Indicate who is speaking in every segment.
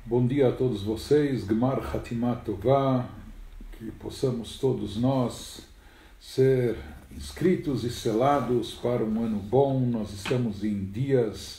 Speaker 1: Bom dia a todos vocês, Gmar Hatimah Tová, que possamos todos nós ser inscritos e selados para um ano bom. Nós estamos em dias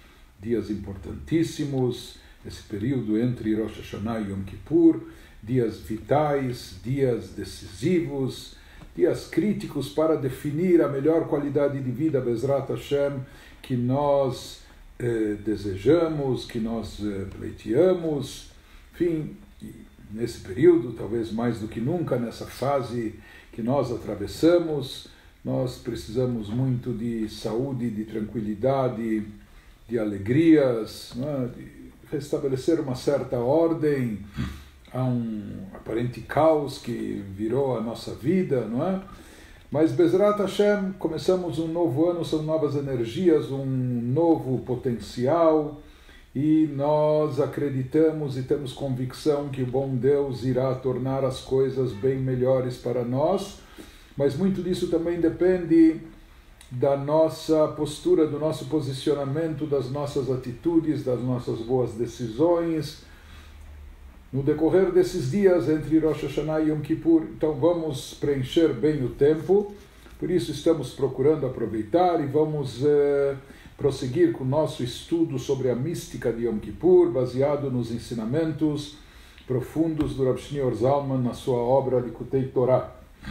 Speaker 1: importantíssimos, esse período entre Rosh Hashanah e Yom Kippur, dias vitais, dias decisivos, dias críticos para definir a melhor qualidade de vida, Bezrat Hashem, que nós desejamos, que nós pleiteamos. Enfim, nesse período, talvez mais do que nunca, nessa fase que nós atravessamos, nós precisamos muito de saúde, de tranquilidade, de alegrias, né? De restabelecer uma certa ordem a um aparente caos que virou a nossa vida, não é? Mas Bezrat Hashem, começamos um novo ano, são novas energias, um novo potencial, e nós acreditamos e temos convicção que o bom Deus irá tornar as coisas bem melhores para nós, mas muito disso também depende da nossa postura, do nosso posicionamento, das nossas atitudes, das nossas boas decisões, no decorrer desses dias entre Rosh Hashanah e Yom Kippur. Então vamos preencher bem o tempo, por isso estamos procurando aproveitar e vamos prosseguir com o nosso estudo sobre a mística de Yom Kippur, baseado nos ensinamentos profundos do Rav Shneur Zalman na sua obra Likutei Torah.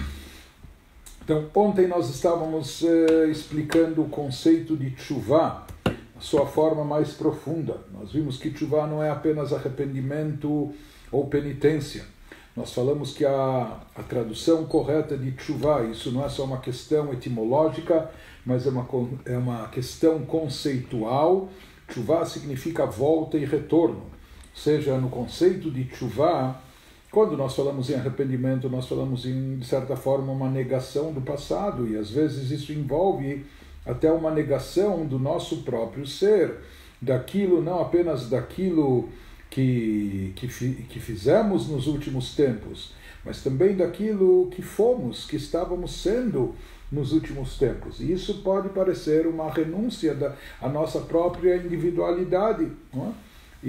Speaker 1: Então ontem nós estávamos explicando o conceito de Teshuvah, a sua forma mais profunda. Nós vimos que Teshuvah não é apenas arrependimento ou penitência. Nós falamos que a tradução correta de Teshuvah, isso não é só uma questão etimológica, mas é uma questão conceitual. Teshuvah significa volta e retorno. Ou seja, no conceito de Teshuvah, quando nós falamos em arrependimento, nós falamos de certa forma, uma negação do passado, e às vezes isso envolve até uma negação do nosso próprio ser, daquilo, não apenas daquilo que fizemos nos últimos tempos, mas também daquilo que fomos, que estávamos sendo nos últimos tempos. E isso pode parecer uma renúncia à nossa própria individualidade, não é?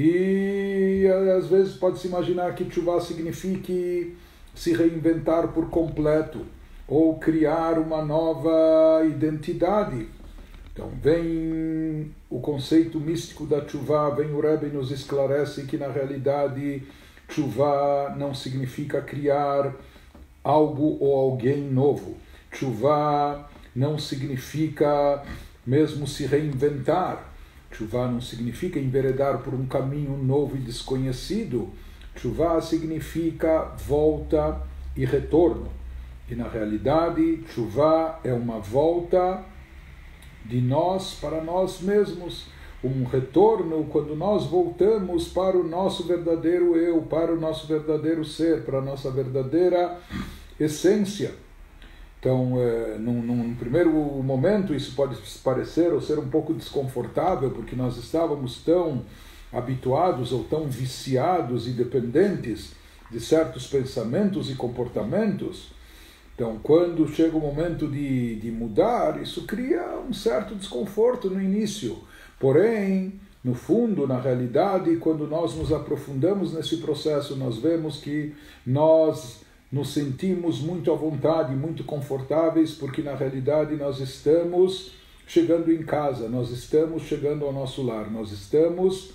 Speaker 1: E às vezes pode-se imaginar que Teshuvah signifique se reinventar por completo, ou criar uma nova identidade. Então vem o conceito místico da Teshuvah, vem o Rebbe e nos esclarece que na realidade Teshuvah não significa criar algo ou alguém novo. Teshuvah não significa mesmo se reinventar. Teshuvah não significa enveredar por um caminho novo e desconhecido. Teshuvah significa volta e retorno. E na realidade, Teshuvah é uma volta de nós para nós mesmos, um retorno quando nós voltamos para o nosso verdadeiro eu, para o nosso verdadeiro ser, para a nossa verdadeira essência. Então, num primeiro momento, isso pode parecer ou ser um pouco desconfortável, porque nós estávamos tão habituados ou tão viciados e dependentes de certos pensamentos e comportamentos. Então, quando chega o momento de mudar, isso cria um certo desconforto no início. Porém, no fundo, na realidade, quando nós nos aprofundamos nesse processo, nós vemos que nós nos sentimos muito à vontade, muito confortáveis, porque na realidade nós estamos chegando em casa, nós estamos chegando ao nosso lar, nós estamos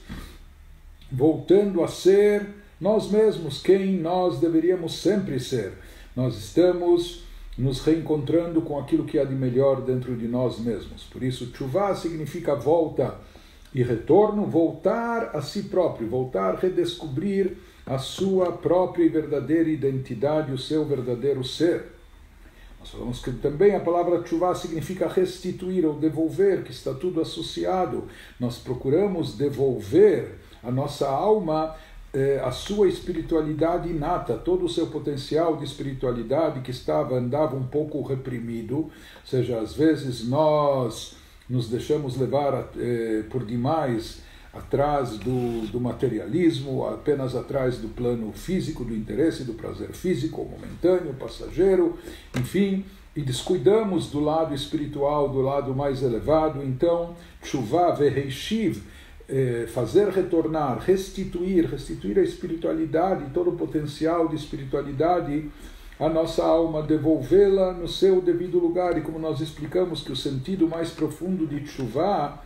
Speaker 1: voltando a ser nós mesmos, quem nós deveríamos sempre ser. Nós estamos nos reencontrando com aquilo que há de melhor dentro de nós mesmos. Por isso, Teshuvah significa volta e retorno, voltar a si próprio, voltar a redescobrir a sua própria e verdadeira identidade, o seu verdadeiro ser. Nós falamos que também a palavra Teshuvah significa restituir ou devolver, que está tudo associado. Nós procuramos devolver a nossa alma a sua espiritualidade inata, todo o seu potencial de espiritualidade que andava um pouco reprimido. Ou seja, às vezes nós nos deixamos levar por demais atrás do materialismo, apenas atrás do plano físico, do interesse, do prazer físico, momentâneo, passageiro, enfim, e descuidamos do lado espiritual, do lado mais elevado. Então, Teshuvah ve'reishiv fazer retornar, restituir a espiritualidade, todo o potencial de espiritualidade à nossa alma, devolvê-la no seu devido lugar. E como nós explicamos que o sentido mais profundo de Teshuvah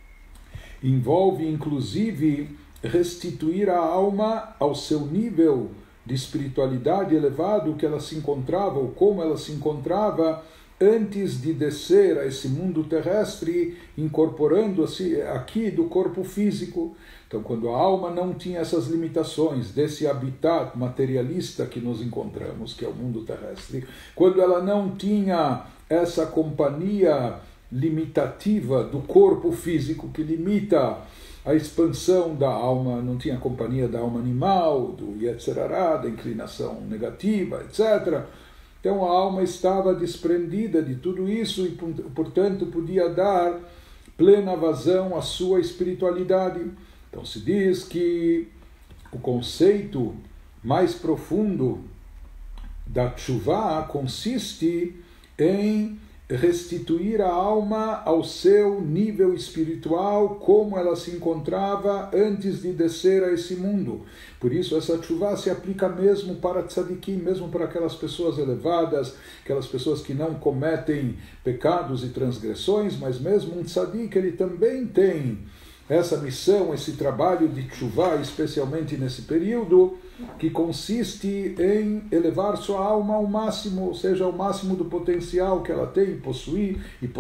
Speaker 1: envolve inclusive restituir a alma ao seu nível de espiritualidade elevado que ela se encontrava, ou como ela se encontrava antes de descer a esse mundo terrestre, incorporando-se aqui do corpo físico. Então, quando a alma não tinha essas limitações desse habitat materialista que nos encontramos, que é o mundo terrestre, quando ela não tinha essa companhia limitativa do corpo físico que limita a expansão da alma, não tinha companhia da alma animal, do Yetzer Hara, da inclinação negativa, etc., então a alma estava desprendida de tudo isso e, portanto, podia dar plena vazão à sua espiritualidade. Então se diz que o conceito mais profundo da Teshuvah consiste em restituir a alma ao seu nível espiritual como ela se encontrava antes de descer a esse mundo. Por isso essa Teshuvah se aplica mesmo para tzadikim, mesmo para aquelas pessoas elevadas, aquelas pessoas que não cometem pecados e transgressões, mas mesmo um tzadik, ele também tem essa missão, esse trabalho de Teshuvah, especialmente nesse período, que consiste em elevar sua alma ao máximo, ou seja, ao máximo do potencial que ela tem, possui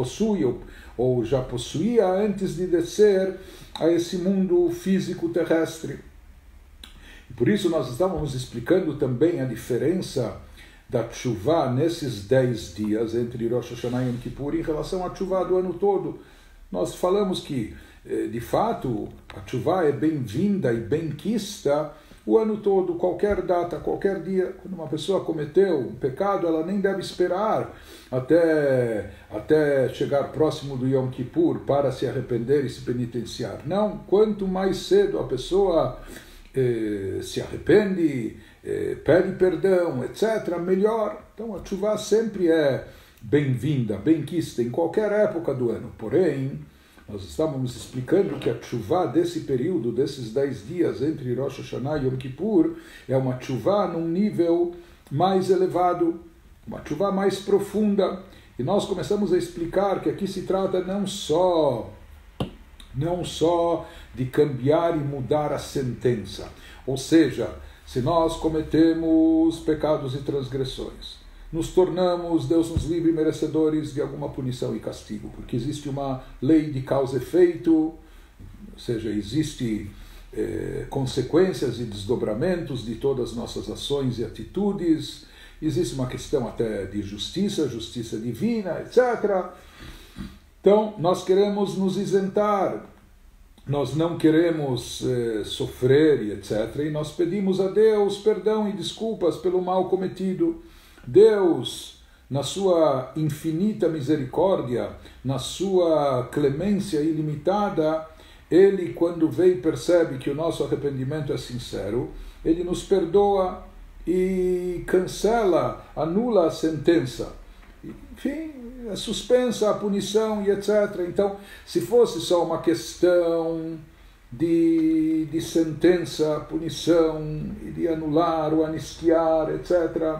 Speaker 1: ou já possuía antes de descer a esse mundo físico terrestre. E por isso nós estávamos explicando também a diferença da Teshuvah nesses 10 dias entre Rosh Hashanah e Yom Kippur em relação à Teshuvah do ano todo. Nós falamos que de fato, a Teshuvah é bem-vinda e bem-quista o ano todo, qualquer data, qualquer dia. Quando uma pessoa cometeu um pecado, ela nem deve esperar até chegar próximo do Yom Kippur para se arrepender e se penitenciar. Não, quanto mais cedo a pessoa se arrepende, pede perdão, etc., melhor. Então a Teshuvah sempre é bem-vinda, bem-quista em qualquer época do ano. Porém, nós estávamos explicando que a Teshuvah desse período, desses 10 dias entre Rosh Hashanah e Yom Kippur, é uma Teshuvah num nível mais elevado, uma Teshuvah mais profunda. E nós começamos a explicar que aqui se trata não só de cambiar e mudar a sentença. Ou seja, se nós cometemos pecados e transgressões, nos tornamos, Deus nos livre, merecedores de alguma punição e castigo, porque existe uma lei de causa e efeito, ou seja, existe consequências e desdobramentos de todas as nossas ações e atitudes, existe uma questão até de justiça divina, etc. Então, nós queremos nos isentar, nós não queremos sofrer, e etc. E nós pedimos a Deus perdão e desculpas pelo mal cometido. Deus, na sua infinita misericórdia, na sua clemência ilimitada, Ele, quando vê e percebe que o nosso arrependimento é sincero, Ele nos perdoa e cancela, anula a sentença. Enfim, é suspensa a punição e etc. Então, se fosse só uma questão de sentença, punição, de anular ou anistiar, etc.,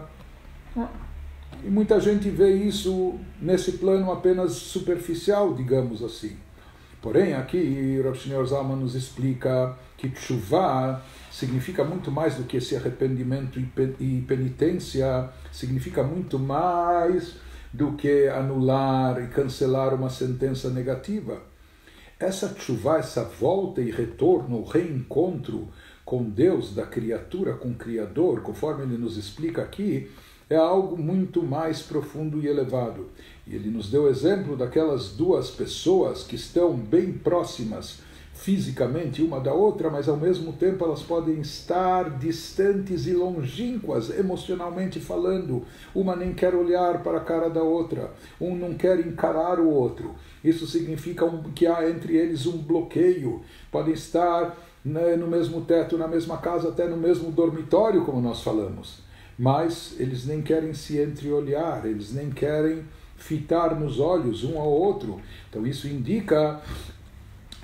Speaker 1: e muita gente vê isso nesse plano apenas superficial, digamos assim. Porém, aqui o Sr. Zalman nos explica que Teshuvah significa muito mais do que esse arrependimento e penitência, significa muito mais do que anular e cancelar uma sentença negativa. Essa Teshuvah, essa volta e retorno, o reencontro com Deus, da criatura com o Criador, conforme ele nos explica aqui, é algo muito mais profundo e elevado. E ele nos deu exemplo daquelas duas pessoas que estão bem próximas fisicamente uma da outra, mas ao mesmo tempo elas podem estar distantes e longínquas, emocionalmente falando. Uma nem quer olhar para a cara da outra, um não quer encarar o outro. Isso significa que há entre eles um bloqueio. Podem estar no mesmo teto, na mesma casa, até no mesmo dormitório, como nós falamos. Mas eles nem querem se entreolhar, eles nem querem fitar nos olhos um ao outro. Então isso indica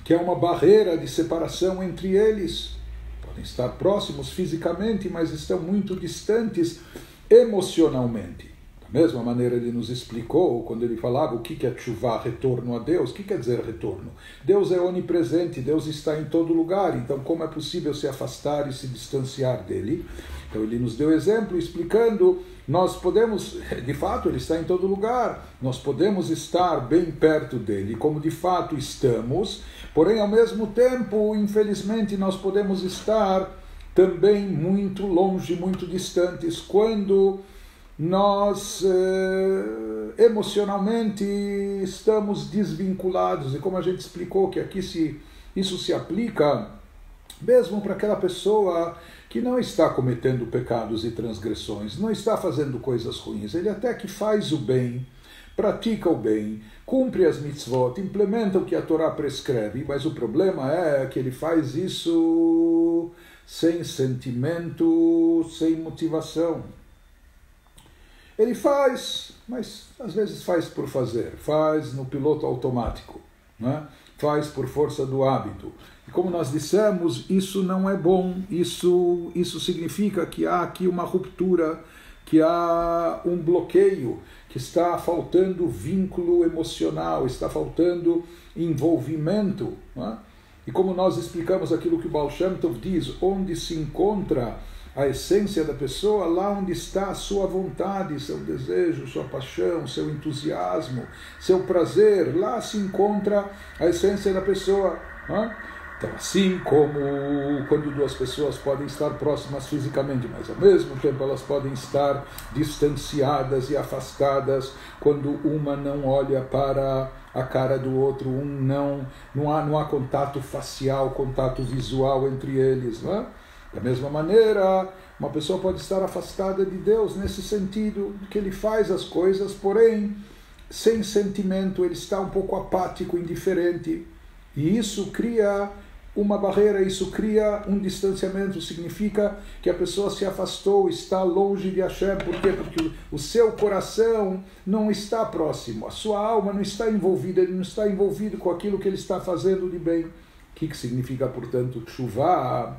Speaker 1: que é uma barreira de separação entre eles. Podem estar próximos fisicamente, mas estão muito distantes emocionalmente. Da mesma maneira ele nos explicou, quando ele falava o que é tchuvá, retorno a Deus. O que quer dizer retorno? Deus é onipresente, Deus está em todo lugar, então como é possível se afastar e se distanciar dele? Então ele nos deu exemplo explicando, nós podemos, de fato ele está em todo lugar, nós podemos estar bem perto dele, como de fato estamos, porém ao mesmo tempo, infelizmente, nós podemos estar também muito longe, muito distantes, quando nós emocionalmente estamos desvinculados. E como a gente explicou que aqui isso se aplica mesmo para aquela pessoa que não está cometendo pecados e transgressões, não está fazendo coisas ruins, ele até que faz o bem, pratica o bem, cumpre as mitzvot, implementa o que a Torá prescreve, mas o problema é que ele faz isso sem sentimento, sem motivação. Ele faz, mas às vezes faz por fazer, faz no piloto automático, né? Faz por força do hábito. E como nós dissemos, isso não é bom, isso significa que há aqui uma ruptura, que há um bloqueio, que está faltando vínculo emocional, está faltando envolvimento, né? E como nós explicamos aquilo que o Baal Shem Tov diz, onde se encontra a essência da pessoa, lá onde está a sua vontade, seu desejo, sua paixão, seu entusiasmo, seu prazer, lá se encontra a essência da pessoa. Né? Então, assim como quando duas pessoas podem estar próximas fisicamente, mas ao mesmo tempo elas podem estar distanciadas e afastadas, quando uma não olha para a cara do outro, não há contato facial, contato visual entre eles, né? Da mesma maneira, uma pessoa pode estar afastada de Deus nesse sentido, que ele faz as coisas, porém, sem sentimento, ele está um pouco apático, indiferente. E isso cria uma barreira, isso cria um distanciamento, significa que a pessoa se afastou, está longe de Hashem. Por quê? Porque o seu coração não está próximo, a sua alma não está envolvida, ele não está envolvido com aquilo que ele está fazendo de bem. O que significa, portanto, tchuvá?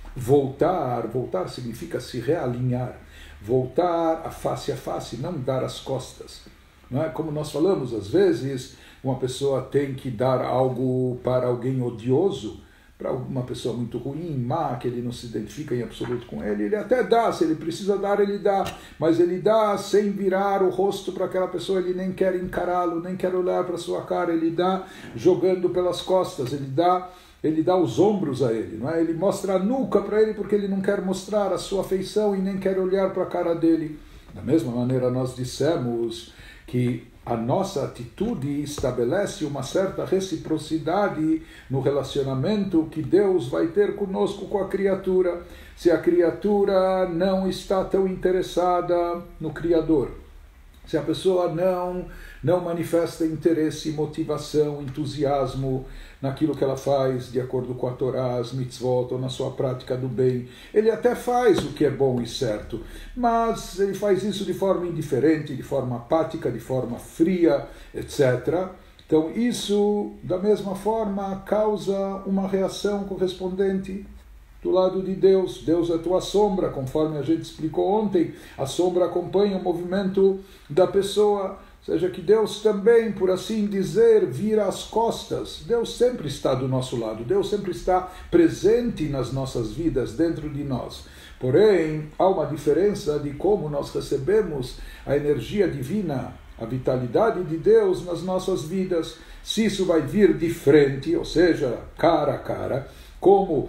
Speaker 1: Voltar significa se realinhar, voltar a face, não dar as costas. Não é? Como nós falamos, às vezes, uma pessoa tem que dar algo para alguém odioso, para uma pessoa muito ruim, má, que ele não se identifica em absoluto com ele até dá, se ele precisa dar, ele dá, mas ele dá sem virar o rosto para aquela pessoa, ele nem quer encará-lo, nem quer olhar para a sua cara, ele dá jogando pelas costas, ele dá os ombros a ele, não é? Ele mostra a nuca para ele porque ele não quer mostrar a sua afeição e nem quer olhar para a cara dele. Da mesma maneira, nós dissemos que a nossa atitude estabelece uma certa reciprocidade no relacionamento que Deus vai ter conosco, com a criatura. Se a criatura não está tão interessada no Criador, se a pessoa não manifesta interesse, motivação, entusiasmo naquilo que ela faz de acordo com a Torá, as mitzvot, ou na sua prática do bem, ele até faz o que é bom e certo, mas ele faz isso de forma indiferente, de forma apática, de forma fria, etc. Então isso, da mesma forma, causa uma reação correspondente do lado de Deus. Deus é tua sombra, conforme a gente explicou ontem, a sombra acompanha o movimento da pessoa, ou seja, que Deus também, por assim dizer, vira as costas. Deus sempre está do nosso lado, Deus sempre está presente nas nossas vidas, dentro de nós. Porém, há uma diferença de como nós recebemos a energia divina, a vitalidade de Deus nas nossas vidas. Se isso vai vir de frente, ou seja, cara a cara, como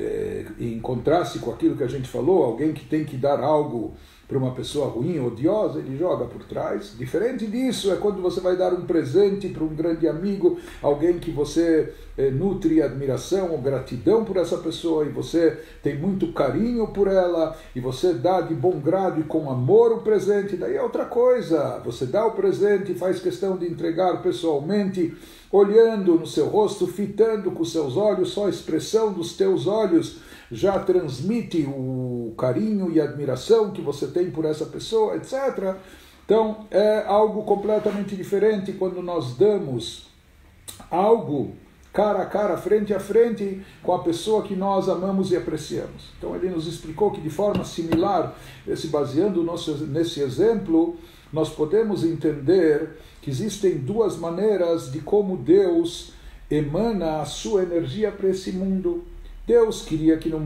Speaker 1: em contraste com aquilo que a gente falou, alguém que tem que dar algo para uma pessoa ruim, odiosa, ele joga por trás. Diferente disso é quando você vai dar um presente para um grande amigo, alguém que você nutre admiração ou gratidão por essa pessoa, e você tem muito carinho por ela, e você dá de bom grado e com amor o presente. Daí é outra coisa, você dá o presente e faz questão de entregar pessoalmente, olhando no seu rosto, fitando com seus olhos, só a expressão dos teus olhos já transmite o carinho e a admiração que você tem por essa pessoa, etc. Então, é algo completamente diferente quando nós damos algo cara a cara, frente a frente com a pessoa que nós amamos e apreciamos. Então ele nos explicou que de forma similar, se baseando nesse exemplo, nós podemos entender que existem duas maneiras de como Deus emana a sua energia para esse mundo. Deus queria que o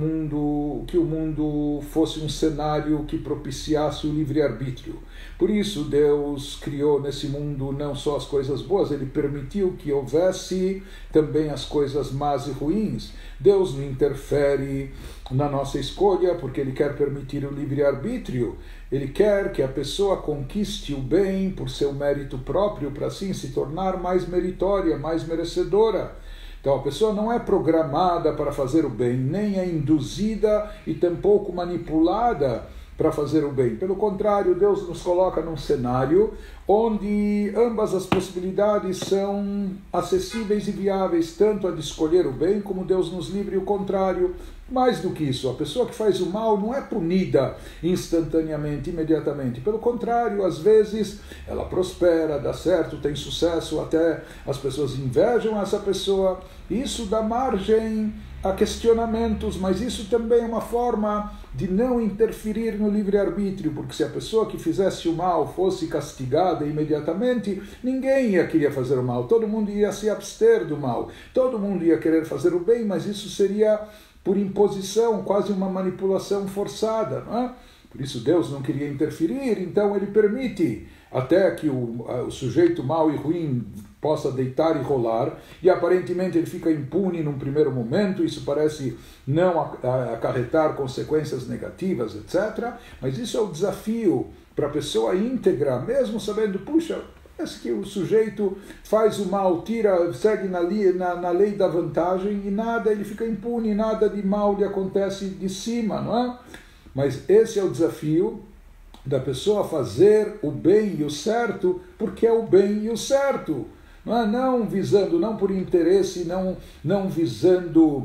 Speaker 1: mundo fosse um cenário que propiciasse o livre-arbítrio. Por isso Deus criou nesse mundo não só as coisas boas, Ele permitiu que houvesse também as coisas más e ruins. Deus não interfere na nossa escolha porque Ele quer permitir o livre-arbítrio. Ele quer que a pessoa conquiste o bem por seu mérito próprio, para assim se tornar mais meritória, mais merecedora. Então a pessoa não é programada para fazer o bem, nem é induzida e tampouco manipulada para fazer o bem. Pelo contrário, Deus nos coloca num cenário onde ambas as possibilidades são acessíveis e viáveis, tanto a de escolher o bem, como Deus nos livre o contrário. Mais do que isso, a pessoa que faz o mal não é punida instantaneamente, imediatamente. Pelo contrário, às vezes ela prospera, dá certo, tem sucesso, até as pessoas invejam essa pessoa. Isso dá margem a questionamentos, mas isso também é uma forma de não interferir no livre-arbítrio, porque se a pessoa que fizesse o mal fosse castigada imediatamente, ninguém ia querer fazer o mal, todo mundo ia se abster do mal, todo mundo ia querer fazer o bem, mas isso seria por imposição, quase uma manipulação forçada, não é? Por isso Deus não queria interferir, então Ele permite até que o sujeito mau e ruim possa deitar e rolar, e aparentemente ele fica impune num primeiro momento, isso parece não acarretar consequências negativas, etc. Mas isso é o desafio para a pessoa íntegra, mesmo sabendo, puxa, parece que o sujeito faz o mal, segue na lei da vantagem e nada, ele fica impune, nada de mal lhe acontece de cima, não é? Mas esse é o desafio da pessoa fazer o bem e o certo, porque é o bem e o certo. Não visando, não por interesse, não visando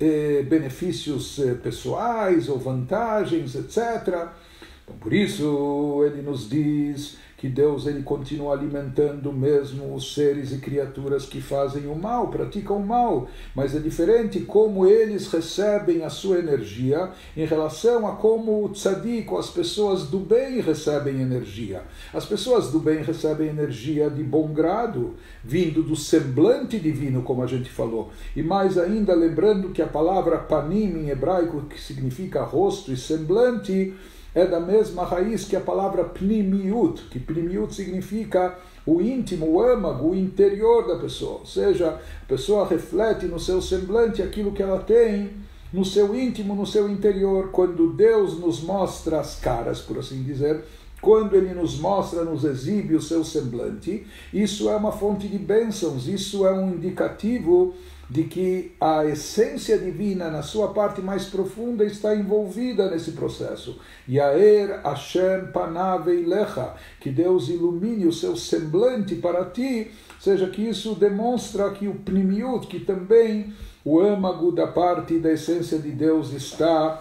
Speaker 1: benefícios pessoais ou vantagens, etc. Então, por isso ele nos diz que Deus ele continua alimentando mesmo os seres e criaturas que fazem o mal, praticam o mal, mas é diferente como eles recebem a sua energia em relação a como o tzadik, as pessoas do bem recebem energia. As pessoas do bem recebem energia de bom grado, vindo do semblante divino, como a gente falou. E mais ainda, lembrando que a palavra panim em hebraico, que significa rosto e semblante, é da mesma raiz que a palavra pnimiut, que pnimiut significa o íntimo, o âmago, o interior da pessoa. Ou seja, a pessoa reflete no seu semblante aquilo que ela tem no seu íntimo, no seu interior. Quando Deus nos mostra as caras, por assim dizer, quando Ele nos mostra, nos exibe o seu semblante, isso é uma fonte de bênçãos, isso é um indicativo de que a essência divina, na sua parte mais profunda, está envolvida nesse processo. Yair Hashem panav eilecha, que Deus ilumine o seu semblante para ti, seja que isso demonstra que o pnimiut, que também o âmago da parte da essência de Deus está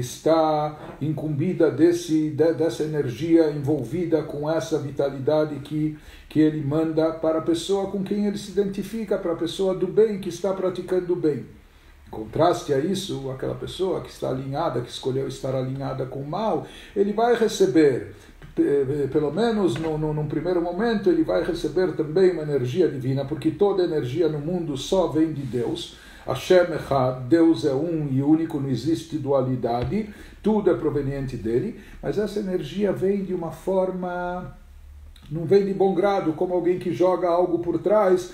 Speaker 1: incumbida dessa energia, envolvida com essa vitalidade que ele manda para a pessoa com quem ele se identifica, para a pessoa do bem, que está praticando o bem. Em contraste a isso, aquela pessoa que está alinhada, que escolheu estar alinhada com o mal, ele vai receber, pelo menos num primeiro momento, ele vai receber também uma energia divina, porque toda energia no mundo só vem de Deus. Hashem Echad, Deus é um e único, não existe dualidade, tudo é proveniente dele, mas essa energia vem de uma forma, não vem de bom grado, como alguém que joga algo por trás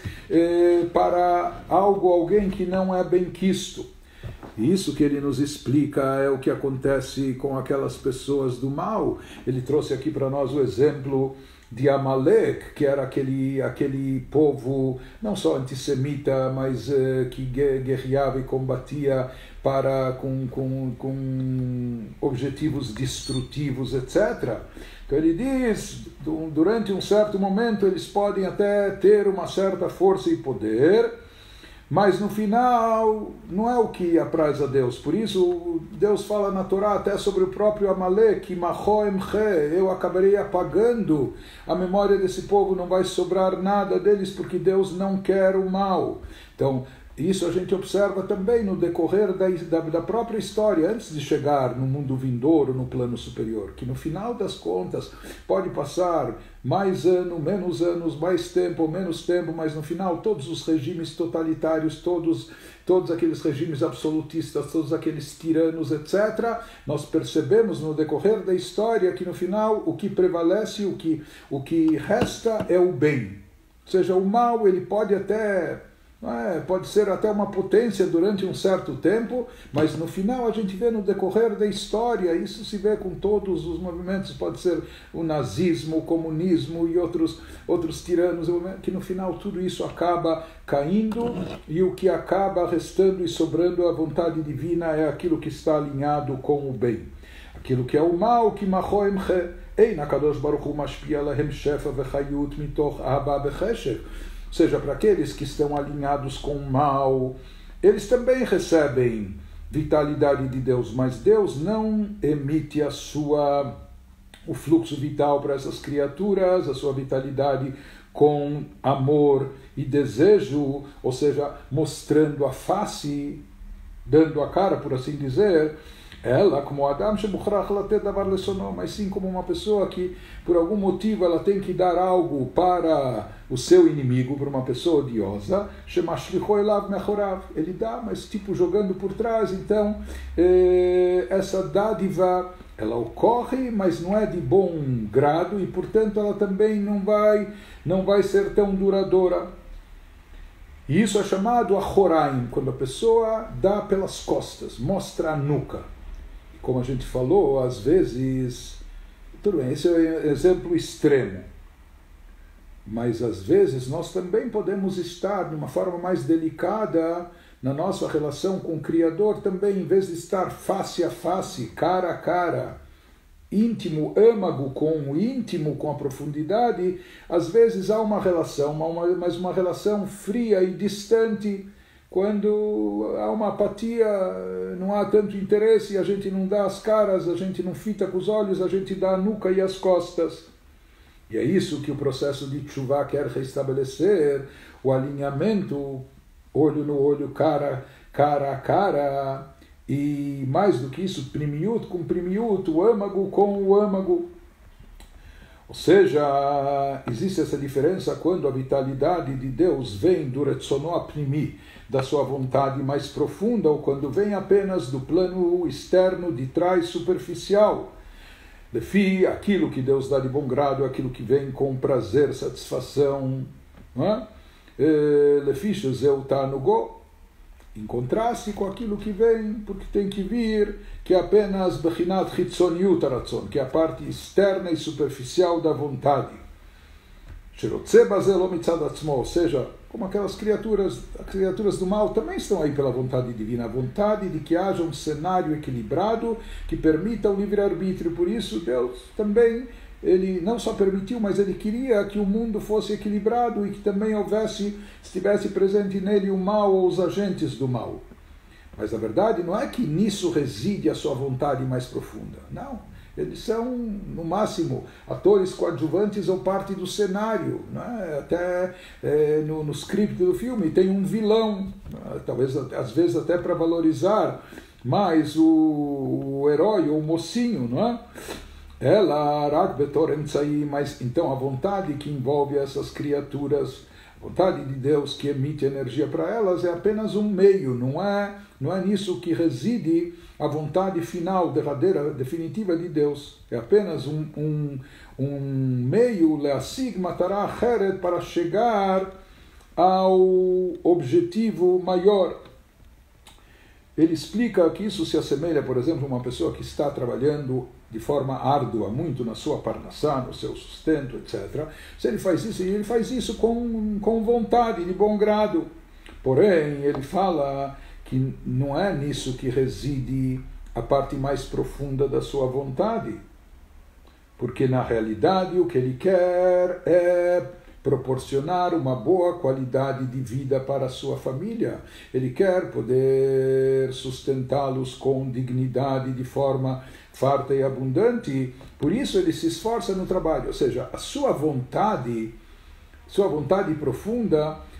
Speaker 1: para alguém que não é bem quisto. Isso que ele nos explica é o que acontece com aquelas pessoas do mal. Ele trouxe aqui para nós o exemplo de Amalek, que era aquele povo não só antissemita, mas que guerreava e combatia com objetivos destrutivos, etc. Então ele diz, durante um certo momento eles podem até ter uma certa força e poder, mas no final não é o que apraz a Deus. Por isso Deus fala na Torá até sobre o próprio Amalek, eu acabarei apagando a memória desse povo, não vai sobrar nada deles, porque Deus não quer o mal. Então Isso a gente observa também no decorrer da própria história, antes de chegar no mundo vindouro, no plano superior, que no final das contas pode passar mais ano, menos anos, mais tempo ou menos tempo, mas no final todos os regimes totalitários, todos aqueles regimes absolutistas, todos aqueles tiranos, etc., nós percebemos no decorrer da história que no final o que prevalece, o que resta é o bem. Ou seja, o mal ele pode ser até uma potência durante um certo tempo, mas no final a gente vê no decorrer da história, isso se vê com todos os movimentos, pode ser o nazismo, o comunismo e outros tiranos, que no final tudo isso acaba caindo e o que acaba restando e sobrando a vontade divina é aquilo que está alinhado com o bem. Aquilo que é o mal, que machoem ein HaKadosh Baruch Hu mashpia lahem shefa vechayut mitoch ahava bechesed. Ou seja, para aqueles que estão alinhados com o mal, eles também recebem vitalidade de Deus, mas Deus não emite o fluxo vital para essas criaturas, a sua vitalidade com amor e desejo, ou seja, mostrando a face, dando a cara, por assim dizer, ela, como Adam shemukhrach latet davar lesono, mas sim como uma pessoa que, por algum motivo, ela tem que dar algo para o seu inimigo, para uma pessoa odiosa, shemashlicho elav mechorav, ele dá, mas tipo jogando por trás, então essa dádiva, ela ocorre, mas não é de bom grado e, portanto, ela também não vai ser tão duradoura. E isso é chamado achoraim, quando a pessoa dá pelas costas, mostra a nuca. Como a gente falou, às vezes, tudo bem, esse é um exemplo extremo, mas às vezes nós também podemos estar de uma forma mais delicada na nossa relação com o Criador também, em vez de estar face a face, cara a cara, íntimo, âmago com o íntimo, com a profundidade, às vezes há uma relação, mas uma relação fria e distante, quando há uma apatia, não há tanto interesse, a gente não dá as caras, a gente não fita com os olhos, a gente dá a nuca e as costas. E é isso que o processo de Teshuvah quer restabelecer, o alinhamento, olho no olho, cara a cara, e mais do que isso, primiut com primiut, o âmago com o âmago. Ou seja, existe essa diferença quando a vitalidade de Deus vem do Retzono Apnimi, da sua vontade mais profunda, ou quando vem apenas do plano externo de trás superficial. Lefi, aquilo que Deus dá de bom grado, aquilo que vem com prazer, satisfação. Lefi shezeu tanugo, em contraste com aquilo que vem, porque tem que vir, que é apenas bechinat chitzoniut haratzon, que é a parte externa e superficial da vontade. Shirotze bazel o mitzad atzmo, ou seja, como aquelas criaturas, as criaturas do mal também estão aí pela vontade divina, a vontade de que haja um cenário equilibrado que permita o livre-arbítrio. Por isso Deus também, ele não só permitiu, mas ele queria que o mundo fosse equilibrado e que também estivesse presente nele o mal ou os agentes do mal. Mas a verdade não é que nisso reside a sua vontade mais profunda. Não. Eles são, no máximo, atores coadjuvantes ou parte do cenário. Né? Até no script do filme tem um vilão, né? Talvez às vezes até para valorizar mais o herói ou o mocinho, não é? Ela, Rak Betor Emtsai, mas então a vontade que envolve essas criaturas, a vontade de Deus que emite energia para elas é apenas um meio, não é nisso que reside a vontade final, derradeira, definitiva de Deus. É apenas um meio, leasig matará acheret, para chegar ao objetivo maior. Ele explica que isso se assemelha, por exemplo, a uma pessoa que está trabalhando de forma árdua, muito na sua parnassá, no seu sustento, etc. Se ele faz isso com vontade, de bom grado. Porém, ele fala que não é nisso que reside a parte mais profunda da sua vontade. Porque, na realidade, o que ele quer é proporcionar uma boa qualidade de vida para a sua família. Ele quer poder sustentá-los com dignidade, de forma farta e abundante. Por isso ele se esforça no trabalho. Ou seja, a sua vontade profunda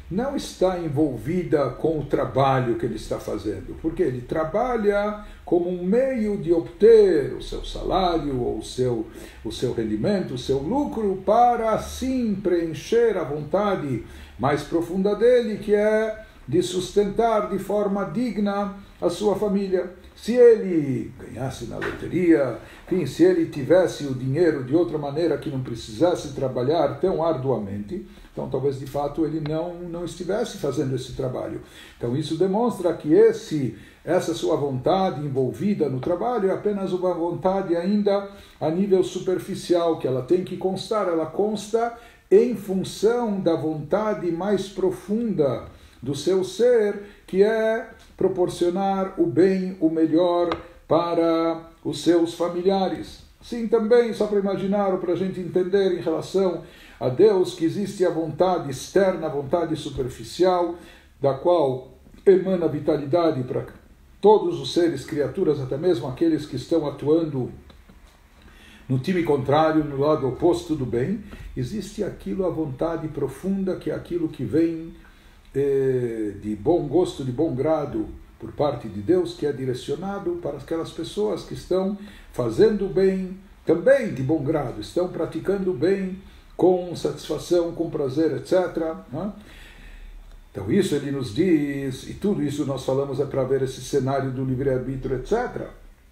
Speaker 1: não está envolvida com o trabalho que ele está fazendo, porque ele trabalha como um meio de obter o seu salário, ou o seu rendimento, o seu lucro, para assim preencher a vontade mais profunda dele, que é de sustentar de forma digna a sua família. Se ele ganhasse na loteria, enfim, se ele tivesse o dinheiro de outra maneira que não precisasse trabalhar tão arduamente, então talvez de fato ele não estivesse fazendo esse trabalho. Então isso demonstra que essa sua vontade envolvida no trabalho é apenas uma vontade ainda a nível superficial, que ela tem que constar, ela consta em função da vontade mais profunda do seu ser, que é proporcionar o bem, o melhor para os seus familiares. Sim, também, só para imaginar ou para a gente entender em relação a Deus, que existe a vontade externa, a vontade superficial, da qual emana vitalidade para todos os seres, criaturas, até mesmo aqueles que estão atuando no time contrário, no lado oposto do bem. Existe aquilo, a vontade profunda, que é aquilo que vem de bom gosto, de bom grado por parte de Deus, que é direcionado para aquelas pessoas que estão fazendo bem, também de bom grado, estão praticando bem com satisfação, com prazer, etc. Né? Então isso ele nos diz, e tudo isso nós falamos é para ver esse cenário do livre-arbítrio, etc.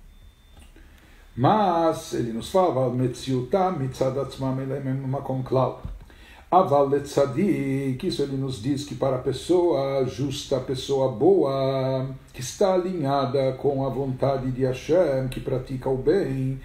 Speaker 1: Mas ele nos fala, Aval letzadik, isso ele nos diz que para a pessoa justa, a pessoa boa, que está alinhada com a vontade de Hashem, que pratica o bem,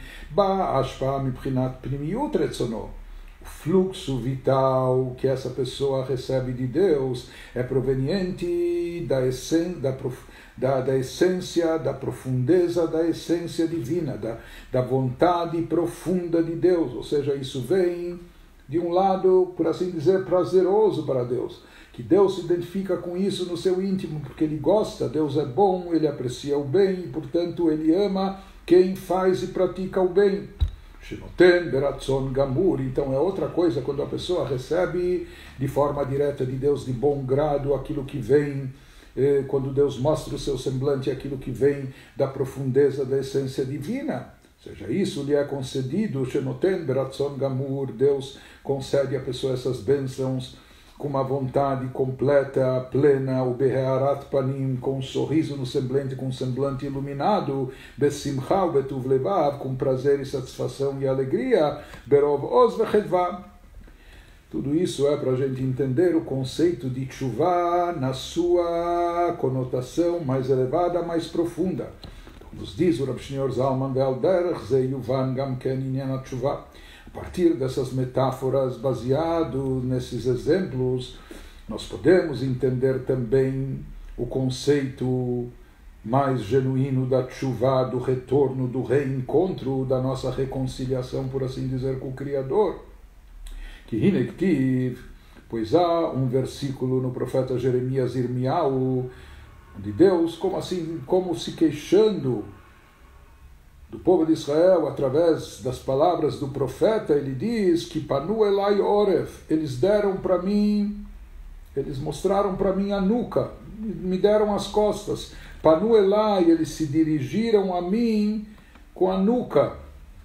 Speaker 1: o fluxo vital que essa pessoa recebe de Deus é proveniente da essência, da profundeza da essência divina, da vontade profunda de Deus, ou seja, isso vem de um lado, por assim dizer, prazeroso para Deus, que Deus se identifica com isso no seu íntimo, porque ele gosta, Deus é bom, ele aprecia o bem, e portanto ele ama quem faz e pratica o bem. Shenoten beratzon gamur. Então é outra coisa quando a pessoa recebe de forma direta de Deus, de bom grado, aquilo que vem, quando Deus mostra o seu semblante, aquilo que vem da profundeza da essência divina. Ou seja, isso lhe é concedido, Shenoten beratzon gamur, Deus concede à pessoa essas bênçãos com uma vontade completa, plena, o beharat panim, com um sorriso no semblante, com um semblante iluminado, besimcha betuv levav, com prazer e satisfação e alegria, berov oz vechedva. Tudo isso é para a gente entender o conceito de tshuva na sua conotação mais elevada, mais profunda. Nos diz o Rav Shneur Zalman ve'al derech ze yuvan gam ken inyan tshuva. A partir dessas metáforas, baseado nesses exemplos, nós podemos entender também o conceito mais genuíno da tshuva, do retorno, do reencontro, da nossa reconciliação, por assim dizer, com o Criador. Que hinektiv, pois há um versículo no profeta Jeremias Irmiau, de Deus, como se queixando do povo de Israel, através das palavras do profeta, ele diz que Panu Elai Oref, eles deram para mim, eles mostraram para mim a nuca, me deram as costas. Panu Elai, eles se dirigiram a mim com a nuca.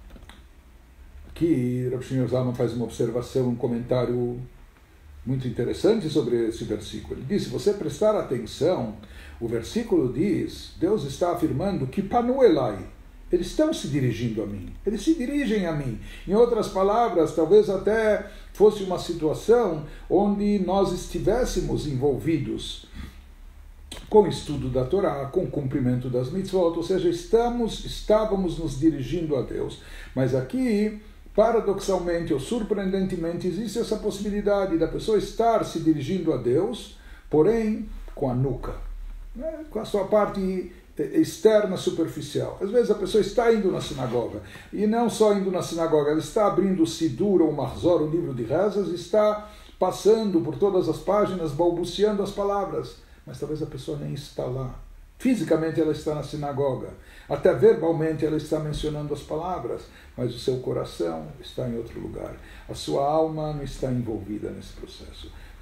Speaker 1: Aqui, Rav Shneur Zalman faz uma observação, um comentário muito interessante sobre esse versículo. Ele diz, se você prestar atenção, o versículo diz, Deus está afirmando que Panu Elai, eles estão se dirigindo a mim, eles se dirigem a mim. Em outras palavras, talvez até fosse uma situação onde nós estivéssemos envolvidos com o estudo da Torá, com o cumprimento das mitzvot, ou seja, estávamos nos dirigindo a Deus. Mas aqui, paradoxalmente ou surpreendentemente, existe essa possibilidade da pessoa estar se dirigindo a Deus, porém com a nuca, né? Com a sua parte externa, superficial. Às vezes a pessoa está indo na sinagoga, e não só indo na sinagoga, ela está abrindo o Sidur ou o Mahzor, o livro de rezas, e está passando por todas as páginas, balbuciando as palavras, mas talvez a pessoa nem está lá. Fisicamente ela está na sinagoga, até verbalmente ela está mencionando as palavras, mas o seu coração está em outro lugar. A sua alma não está envolvida nesse processo.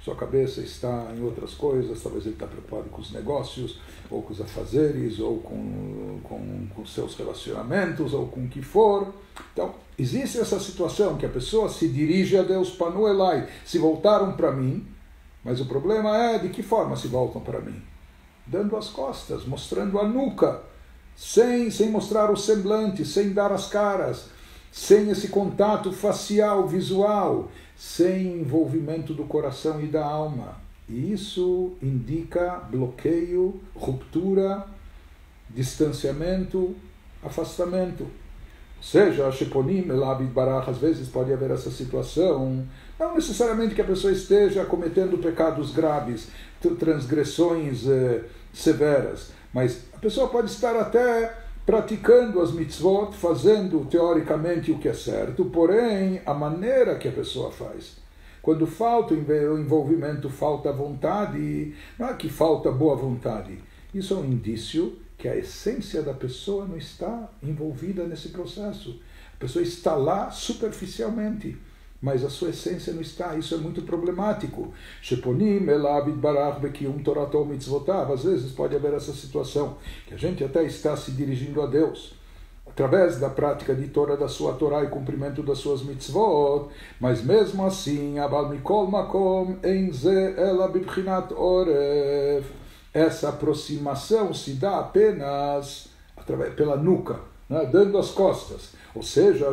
Speaker 1: sua cabeça está em outras coisas, talvez ele está preocupado com os negócios, ou com os afazeres, ou com seus relacionamentos, ou com o que for. Então, existe essa situação que a pessoa se dirige a Deus, Panu Elai, se voltaram para mim, mas o problema é de que forma se voltam para mim? Dando as costas, mostrando a nuca, sem mostrar o semblante, sem dar as caras, sem esse contato facial, visual, sem envolvimento do coração e da alma. E isso indica bloqueio, ruptura, distanciamento, afastamento. Ou seja, Sheponim, Elabid Barach, às vezes pode haver essa situação, não necessariamente que a pessoa esteja cometendo pecados graves, transgressões severas, mas a pessoa pode estar até praticando as mitzvot, fazendo teoricamente o que é certo, porém a maneira que a pessoa faz. Quando falta o envolvimento, falta a vontade, não é que falta boa vontade, isso é um indício que a essência da pessoa não está envolvida nesse processo. A pessoa está lá superficialmente, mas a sua essência não está. Isso é muito problemático. Sheponim elabid barach bekium torato mitzvotav. Às vezes pode haver essa situação, que a gente até está se dirigindo a Deus, através da prática de Torá, da sua Torá e cumprimento das suas mitzvot, mas mesmo assim, abal mikol makom ein ze ela bibchinat oref. Essa aproximação se dá apenas pela nuca, né, dando as costas. Ou seja,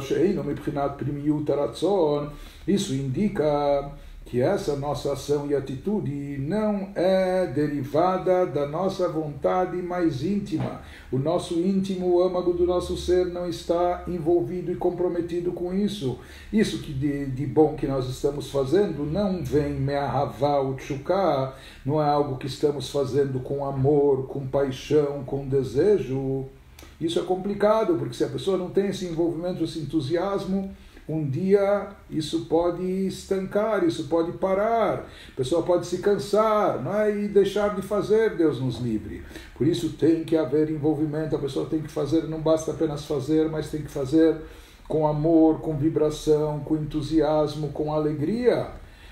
Speaker 1: isso indica que essa nossa ação e atitude não é derivada da nossa vontade mais íntima. O nosso íntimo, o âmago do nosso ser não está envolvido e comprometido com isso. Isso que de bom que nós estamos fazendo não vem me'ahavá ou tchuká, não é algo que estamos fazendo com amor, com paixão, com desejo. Isso é complicado, porque se a pessoa não tem esse envolvimento, esse entusiasmo, um dia isso pode estancar, isso pode parar, a pessoa pode se cansar, não é? E deixar de fazer, Deus nos livre. Por isso tem que haver envolvimento, a pessoa tem que fazer, não basta apenas fazer, mas tem que fazer com amor, com vibração, com entusiasmo, com alegria.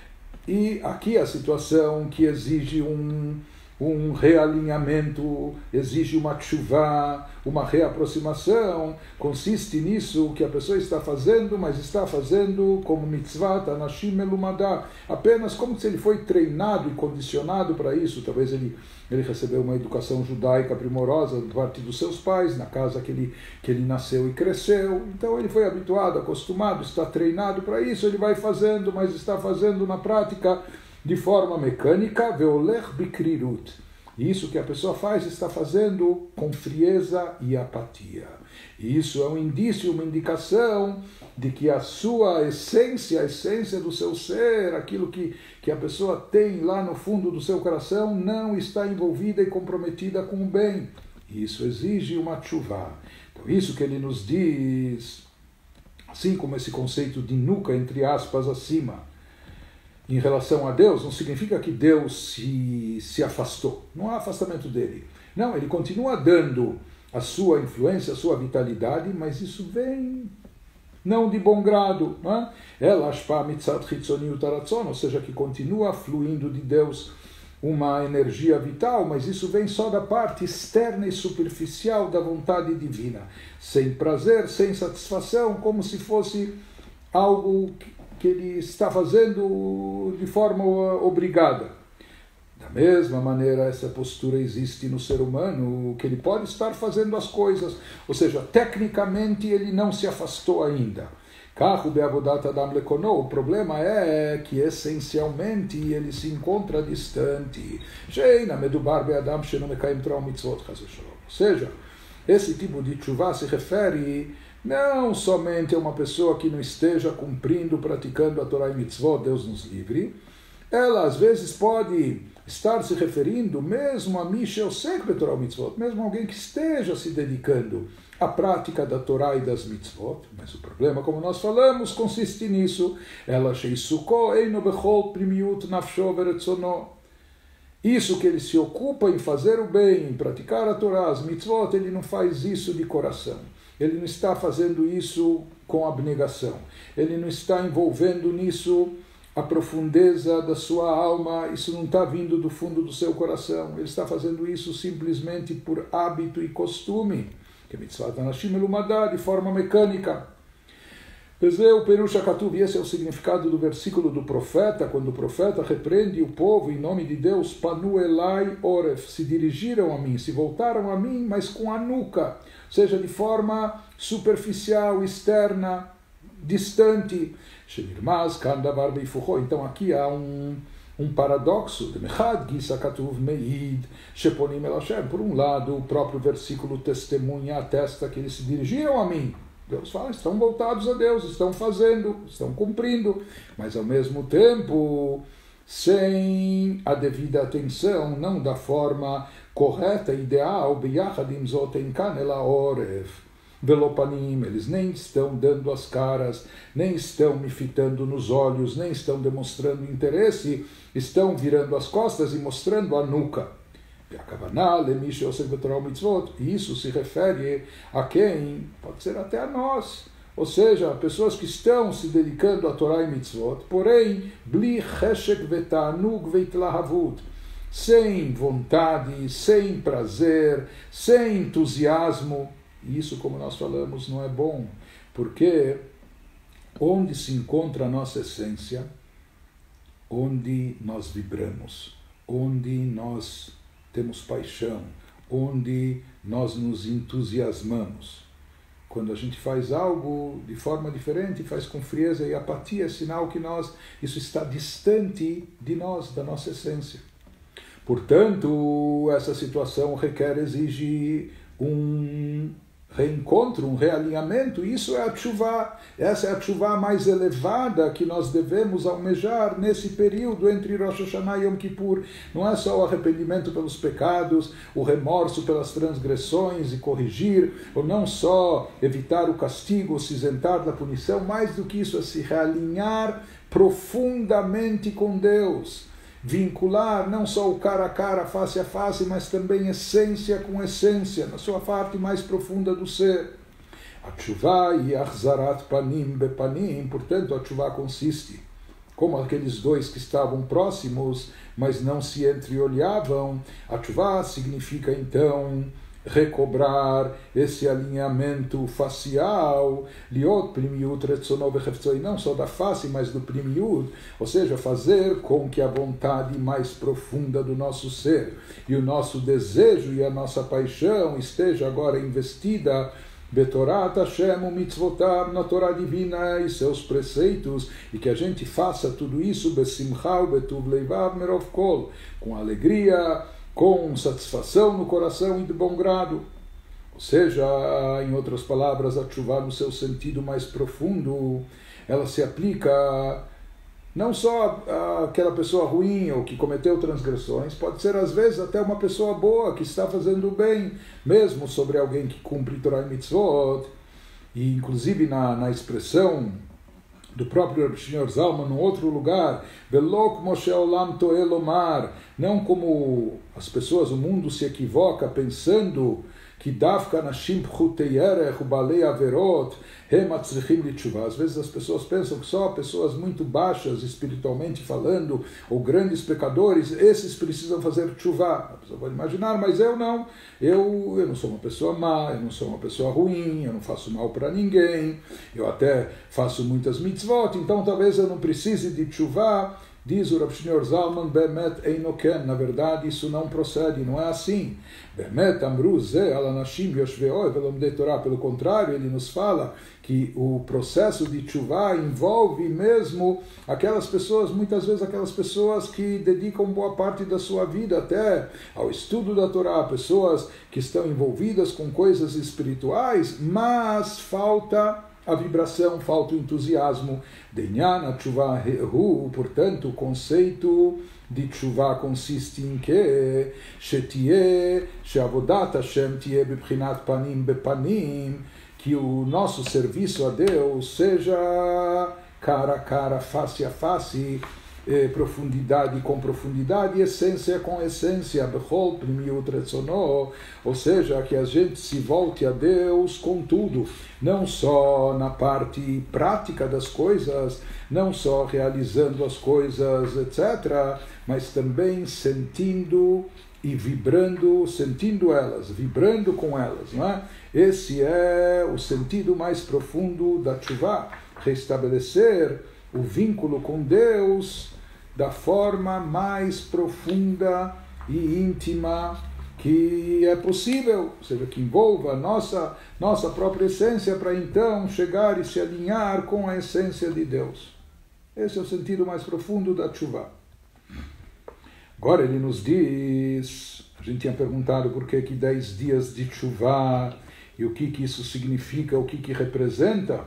Speaker 1: E aqui a situação que exige um realinhamento, exige uma tshuvá, uma reaproximação, consiste nisso que a pessoa está fazendo, mas está fazendo como mitzvah, tanashim melumadá, apenas como se ele foi treinado e condicionado para isso. Talvez ele recebeu uma educação judaica primorosa de parte dos seus pais, na casa que ele nasceu e cresceu, então ele foi habituado, acostumado, está treinado para isso, ele vai fazendo, mas está fazendo na prática de forma mecânica, veolech bikrirut. Isso que a pessoa faz, está fazendo com frieza e apatia. E isso é um indício, uma indicação de que a sua essência, a essência do seu ser, aquilo que a pessoa tem lá no fundo do seu coração, não está envolvida e comprometida com o bem. E isso exige uma tshuvá. Então, isso que ele nos diz, assim como esse conceito de nuca, entre aspas, acima, em relação a Deus, não significa que Deus se afastou. Não há afastamento dele. Não, ele continua dando a sua influência, a sua vitalidade, mas isso vem não de bom grado. Ela ashpa mitzat chitzoni utaratzon, ou seja, que continua fluindo de Deus uma energia vital, mas isso vem só da parte externa e superficial da vontade divina. Sem prazer, sem satisfação, como se fosse algo que ele está fazendo de forma obrigada. Da mesma maneira, essa postura existe no ser humano, que ele pode estar fazendo as coisas, ou seja, tecnicamente ele não se afastou ainda. O problema é que essencialmente ele se encontra distante. Ou seja, esse tipo de tshuvá se refere não somente a uma pessoa que não esteja cumprindo, praticando a Torá e Mitzvot, Deus nos livre. Ela às vezes pode estar se referindo mesmo a Mishel Sekbe Torá e Mitzvot, mesmo alguém que esteja se dedicando à prática da Torá e das Mitzvot. Mas o problema, como nós falamos, consiste nisso. Ela sheisuko eino bechol primiut nafsho veretzono. Isso que ele se ocupa em fazer o bem, em praticar a Torá, as Mitzvot, ele não faz isso de coração. Ele não está fazendo isso com abnegação. Ele não está envolvendo nisso a profundeza da sua alma, isso não está vindo do fundo do seu coração. Ele está fazendo isso simplesmente por hábito e costume, que mitzvat anashim elumadá, de forma mecânica. Esse é o significado do versículo do profeta, quando o profeta repreende o povo em nome de Deus, Panu Elai Oref, se dirigiram a mim, se voltaram a mim, mas com a nuca, ou seja, de forma superficial, externa, distante. Então aqui há um paradoxo. Por um lado, o próprio versículo testemunha, atesta que eles se dirigiram a mim. Deus fala, estão voltados a Deus, estão fazendo, estão cumprindo, mas ao mesmo tempo, sem a devida atenção, não da forma correta, ideal, eles nem estão dando as caras, nem estão me fitando nos olhos, nem estão demonstrando interesse, estão virando as costas e mostrando a nuca. E isso se refere a quem? Pode ser até a nós. Ou seja, pessoas que estão se dedicando a Torá e Mitzvot, porém, bli cheshek vetanug veitlahavut, sem vontade, sem prazer, sem entusiasmo. E isso, como nós falamos, não é bom, porque onde se encontra a nossa essência, onde nós vibramos, onde nós temos paixão, onde nós nos entusiasmamos. Quando a gente faz algo de forma diferente, faz com frieza e apatia, é sinal que isso está distante de nós, da nossa essência. Portanto, essa situação exige um reencontro, um realinhamento. Isso é a tchuvá. Essa é a tchuvá mais elevada que nós devemos almejar nesse período entre Rosh Hashanah e Yom Kippur. Não é só o arrependimento pelos pecados, o remorso pelas transgressões e corrigir, ou não só evitar o castigo, se isentar da punição, mais do que isso é se realinhar profundamente com Deus. Vincular não só o cara a cara, face a face, mas também essência com essência, na sua parte mais profunda do ser. A tchuvá e achzarat panim bepanim, portanto a tchuvá consiste, como aqueles dois que estavam próximos, mas não se entreolhavam. A tchuvá significa então recobrar esse alinhamento facial, liot primiut retzonov echeftzoi, não só da face, mas do primiut, ou seja, fazer com que a vontade mais profunda do nosso ser e o nosso desejo e a nossa paixão esteja agora investida Betorat Hashem mitzvotav, na Torá divina e seus preceitos, e que a gente faça tudo isso besimcha betuv leivav merov kol, com alegria, com satisfação no coração e de bom grado. Ou seja, em outras palavras, a tchuvá no seu sentido mais profundo, ela se aplica não só àquela pessoa ruim ou que cometeu transgressões, pode ser às vezes até uma pessoa boa que está fazendo o bem, mesmo sobre alguém que cumpre Torá e Mitzvot. E inclusive na expressão do próprio Rabi Shneur Zalman, num outro lugar, não como as pessoas, o mundo se equivoca pensando que Dafka Nashim Pchutei Erech Ubalei Averot Hem Atzrichim Litshuvah. Às vezes as pessoas pensam que só pessoas muito baixas, espiritualmente falando, ou grandes pecadores, esses precisam fazer tshuvah. A pessoa pode imaginar, mas eu não. Eu não sou uma pessoa má, eu não sou uma pessoa ruim, eu não faço mal para ninguém, eu até faço muitas mitzvot, então talvez eu não precise de tshuvah. Diz o Rabi Shneur Zalman, Bemet einoken, na verdade isso não procede, não é assim. Bemet amru ze al anashim yoshvei velomdei Torah, pelo contrário, ele nos fala que o processo de tshuvah envolve mesmo aquelas pessoas, muitas vezes aquelas pessoas que dedicam boa parte da sua vida até ao estudo da Torá, pessoas que estão envolvidas com coisas espirituais, mas falta a vibração, falta o entusiasmo. Denyan tshuvah hu, portanto, o conceito de tshuvah consiste em que she'avodat Hashem tiye bebchinat panim bepanim, que o nosso serviço a Deus seja cara a cara, face a face, profundidade com profundidade, essência com essência, bechol primiut retzono, ou seja, que a gente se volte a Deus com tudo, não só na parte prática das coisas, não só realizando as coisas, etc., mas também sentindo e vibrando, sentindo elas, vibrando com elas, não é? Esse é o sentido mais profundo da tshuvá, restabelecer o vínculo com Deus da forma mais profunda e íntima que é possível, ou seja, que envolva a nossa própria essência, para então chegar e se alinhar com a essência de Deus. Esse é o sentido mais profundo da tshuvá. Agora ele nos diz, a gente tinha perguntado por que 10 dias de tshuvá e o que isso significa, o que representa.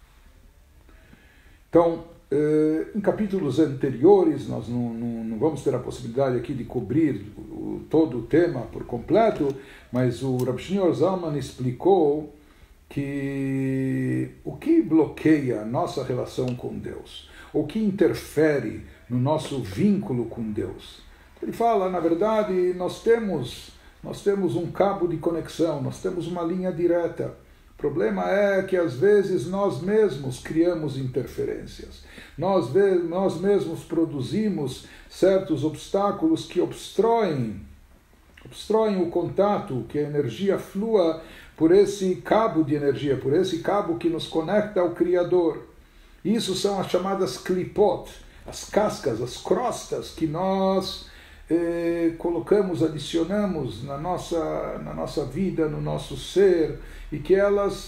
Speaker 1: Então, em capítulos anteriores, nós não vamos ter a possibilidade aqui de cobrir todo o tema por completo, mas o Rav Shneur Zalman explicou que o que bloqueia a nossa relação com Deus, o que interfere no nosso vínculo com Deus. Ele fala, na verdade, nós temos um cabo de conexão, nós temos uma linha direta. O problema é que às vezes nós mesmos criamos interferências. Nós mesmos produzimos certos obstáculos que obstroem o contato, que a energia flua por esse cabo de energia, por esse cabo que nos conecta ao Criador. Isso são as chamadas klipot, as cascas, as crostas que nós colocamos, adicionamos na nossa vida, no nosso ser, e que elas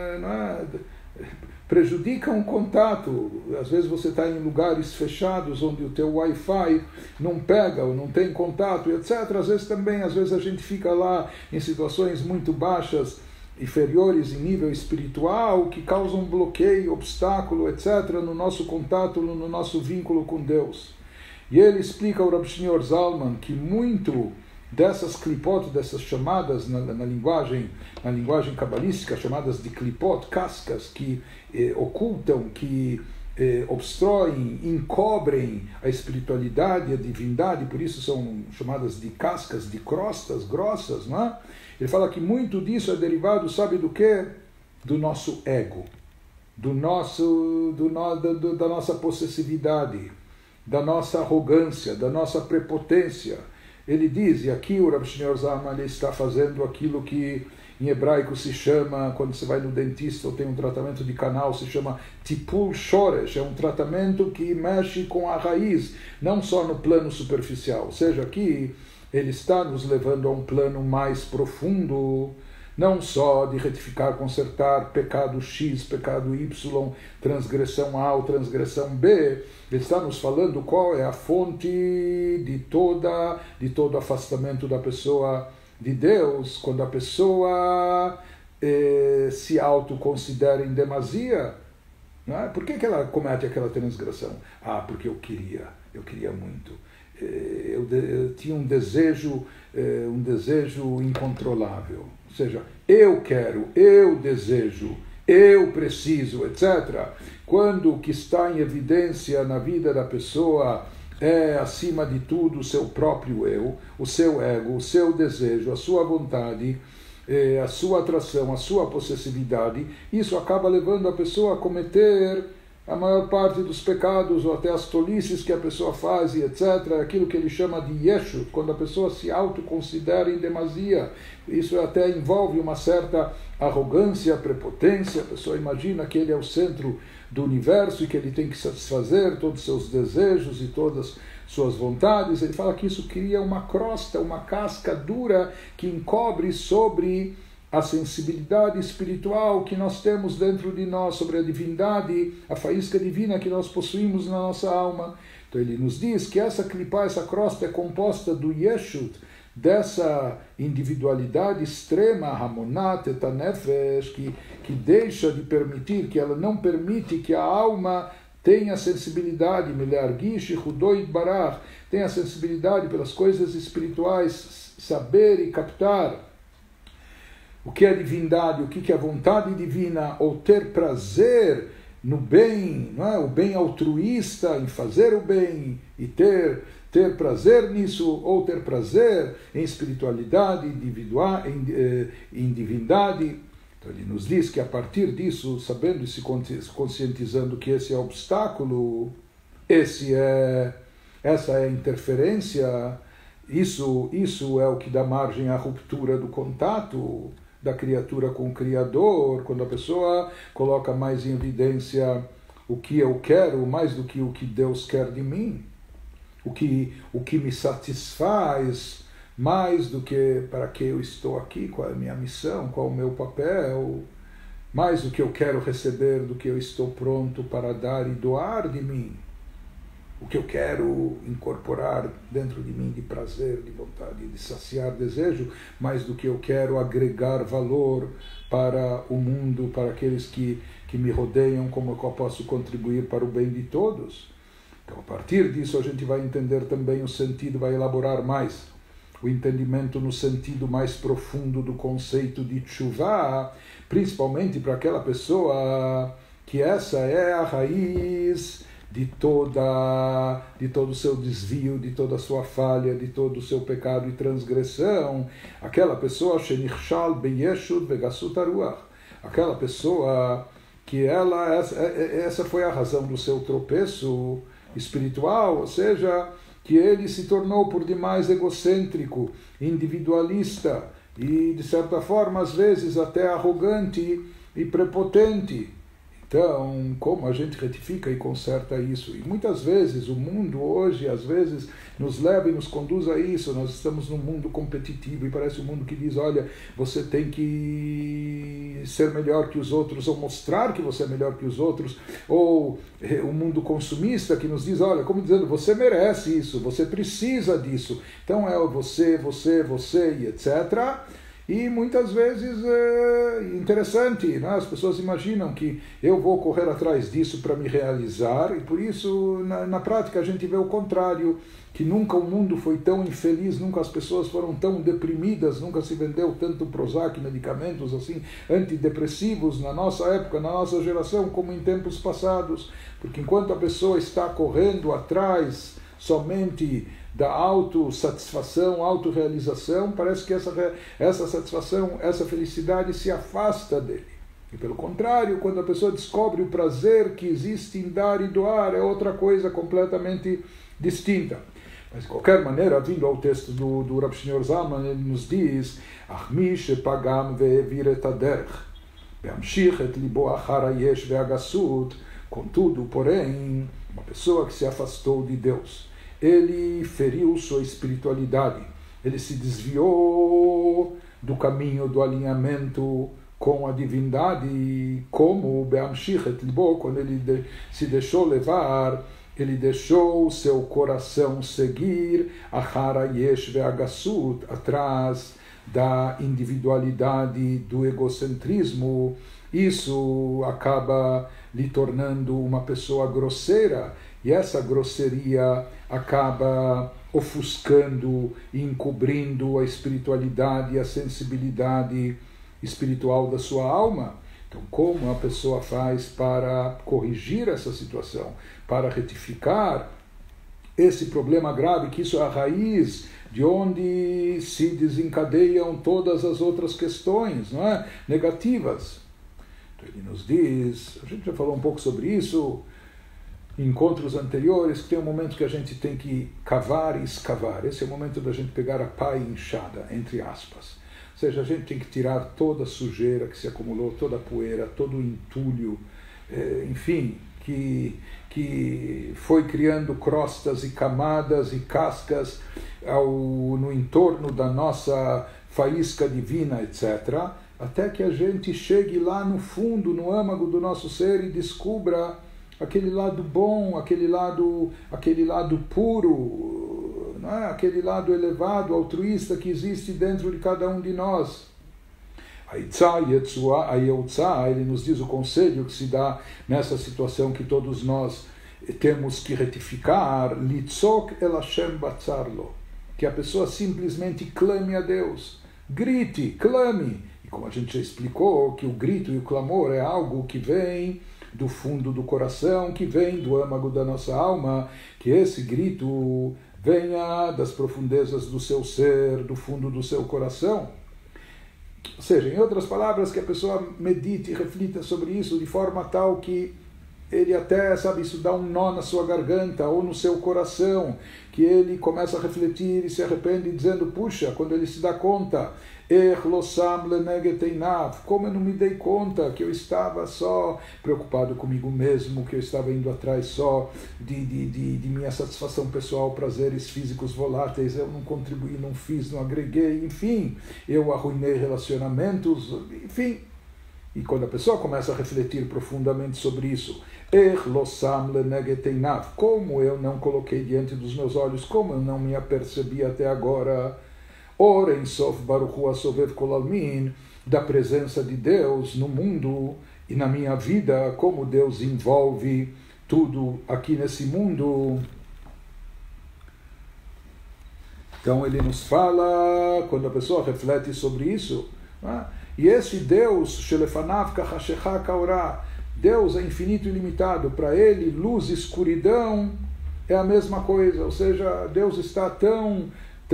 Speaker 1: prejudicam o contato. Às vezes você está em lugares fechados onde o teu Wi-Fi não pega ou não tem contato, etc. Às vezes a gente fica lá em situações muito baixas, inferiores em nível espiritual, que causam bloqueio, obstáculo, etc. no nosso contato, no nosso vínculo com Deus. E ele explica ao Rav Shneur Zalman que muito dessas klipot, dessas chamadas na linguagem cabalística, chamadas de klipot, cascas que ocultam, que obstroem, encobrem a espiritualidade, a divindade, por isso são chamadas de cascas, de crostas grossas, não é? Ele fala que muito disso é derivado, sabe do quê? Do nosso ego, da nossa possessividade, da nossa arrogância, da nossa prepotência. Ele diz, e aqui o Rav Shneur Zalman está fazendo aquilo que em hebraico se chama, quando você vai no dentista ou tem um tratamento de canal, se chama tipul shoresh, é um tratamento que mexe com a raiz, não só no plano superficial. Ou seja, aqui ele está nos levando a um plano mais profundo, não só de retificar, consertar pecado X, pecado Y, transgressão A ou transgressão B. Ele está nos falando qual é a fonte de todo afastamento da pessoa de Deus, quando a pessoa se autoconsidera em demasia. Não é? Por que ela comete aquela transgressão? Porque eu queria muito. Eu tinha um desejo incontrolável. Ou seja, eu quero, eu desejo, eu preciso, etc. Quando o que está em evidência na vida da pessoa é, acima de tudo, o seu próprio eu, o seu ego, o seu desejo, a sua vontade, a sua atração, a sua possessividade, isso acaba levando a pessoa a cometer a maior parte dos pecados, ou até as tolices que a pessoa faz, e etc., aquilo que ele chama de yeshut, quando a pessoa se autoconsidera em demasia. Isso até envolve uma certa arrogância, prepotência, a pessoa imagina que ele é o centro do universo e que ele tem que satisfazer todos os seus desejos e todas suas vontades. Ele fala que isso cria uma crosta, uma casca dura que encobre sobre a sensibilidade espiritual que nós temos dentro de nós, sobre a divindade, a faísca divina que nós possuímos na nossa alma. Então ele nos diz que essa clipá, essa crosta é composta do yeshut, dessa individualidade extrema, Hamonat et Nefesh, que deixa de permitir, que ela não permite que a alma tenha sensibilidade, Mileargish Hudoit Barach, tenha sensibilidade pelas coisas espirituais, saber e captar o que é divindade, o que é vontade divina, ou ter prazer no bem, não é? O bem altruísta, em fazer o bem e ter prazer nisso, ou ter prazer em espiritualidade, em divindade. Então ele nos diz que a partir disso, sabendo e se conscientizando que esse é o obstáculo, essa é a interferência, isso é o que dá margem à ruptura do contato da criatura com o Criador, quando a pessoa coloca mais em evidência o que eu quero, mais do que o que Deus quer de mim, o que me satisfaz, mais do que para que eu estou aqui, qual é a minha missão, qual é o meu papel, mais do que eu quero receber, do que eu estou pronto para dar e doar de mim, o que eu quero incorporar dentro de mim de prazer, de vontade, de saciar desejo, mais do que eu quero agregar valor para o mundo, para aqueles que me rodeiam, como eu posso contribuir para o bem de todos. Então, a partir disso, a gente vai entender também o sentido, vai elaborar mais o entendimento no sentido mais profundo do conceito de tshuva, principalmente para aquela pessoa que essa é a raiz de todo o seu desvio, de toda a sua falha, de todo o seu pecado e transgressão, aquela pessoa shenichshal beyeshut vegasut haruach, aquela pessoa que essa foi a razão do seu tropeço espiritual, ou seja, que ele se tornou por demais egocêntrico, individualista e, de certa forma, às vezes até arrogante e prepotente. Então, como a gente retifica e conserta isso? E muitas vezes o mundo hoje, às vezes, nos leva e nos conduz a isso. Nós estamos num mundo competitivo e parece um mundo que diz, olha, você tem que ser melhor que os outros, ou mostrar que você é melhor que os outros, ou o mundo consumista que nos diz, olha, como dizendo, você merece isso, você precisa disso. Então é você, e etc., e muitas vezes é interessante, né? As pessoas imaginam que eu vou correr atrás disso para me realizar, e por isso na prática a gente vê o contrário, que nunca o mundo foi tão infeliz, nunca as pessoas foram tão deprimidas, nunca se vendeu tanto Prozac, medicamentos assim antidepressivos na nossa época, na nossa geração, como em tempos passados, porque enquanto a pessoa está correndo atrás somente da autossatisfação, autorrealização, parece que essa satisfação, essa felicidade se afasta dele. E pelo contrário, quando a pessoa descobre o prazer que existe em dar e doar, é outra coisa completamente distinta. Mas de qualquer maneira, vindo ao texto do Rav Shneur Zalman, ele nos diz, Achmi shepagam ve'evir et haderech, ve'amshich et libo achar hayesh ve'agasut. Contudo, porém, uma pessoa que se afastou de Deus, ele feriu sua espiritualidade, ele se desviou do caminho do alinhamento com a divindade, como o Be'amshich et libo, quando ele se deixou levar, ele deixou seu coração seguir achar hayesh ve'agasut, atrás da individualidade, do egocentrismo. Isso acaba lhe tornando uma pessoa grosseira, e essa grosseria acaba ofuscando e encobrindo a espiritualidade e a sensibilidade espiritual da sua alma. Então, como a pessoa faz para corrigir essa situação, para retificar esse problema grave, que isso é a raiz de onde se desencadeiam todas as outras questões, não é? Negativas. Então, ele nos diz, a gente já falou um pouco sobre isso, em encontros anteriores, que tem um momento que a gente tem que cavar e escavar. Esse é o momento da gente pegar a pá e enxada, entre aspas. Ou seja, a gente tem que tirar toda a sujeira que se acumulou, toda a poeira, todo o entulho, enfim, que foi criando crostas e camadas e cascas no entorno da nossa faísca divina, etc., até que a gente chegue lá no fundo, no âmago do nosso ser e descubra aquele lado bom, aquele lado puro, não é? Aquele lado elevado, altruísta que existe dentro de cada um de nós. A Yetzá, ele nos diz o conselho que se dá nessa situação que todos nós temos que retificar, Litzok el Hashem batzarlo, que a pessoa simplesmente clame a Deus, grite, clame. E como a gente já explicou, que o grito e o clamor é algo que vem do fundo do coração, que vem do âmago da nossa alma, que esse grito venha das profundezas do seu ser, do fundo do seu coração. Ou seja, em outras palavras, que a pessoa medite e reflita sobre isso de forma tal que ele até, sabe, isso dá um nó na sua garganta ou no seu coração, que ele começa a refletir e se arrepende dizendo, puxa, quando ele se dá conta, como eu não me dei conta que eu estava só preocupado comigo mesmo, que eu estava indo atrás só de minha satisfação pessoal, prazeres físicos voláteis, eu não contribuí, não fiz, não agreguei, enfim, eu arruinei relacionamentos, enfim. E quando a pessoa começa a refletir profundamente sobre isso, como eu não coloquei diante dos meus olhos, como eu não me apercebi até agora, Oren Sof Baruch Hu Asovev Kol Almin, da presença de Deus no mundo e na minha vida, como Deus envolve tudo aqui nesse mundo. Então ele nos fala, quando a pessoa reflete sobre isso, e esse Deus, Shelefanav Kahashecha Kaorah, Deus é infinito e ilimitado, para ele luz e escuridão é a mesma coisa, ou seja, Deus está tão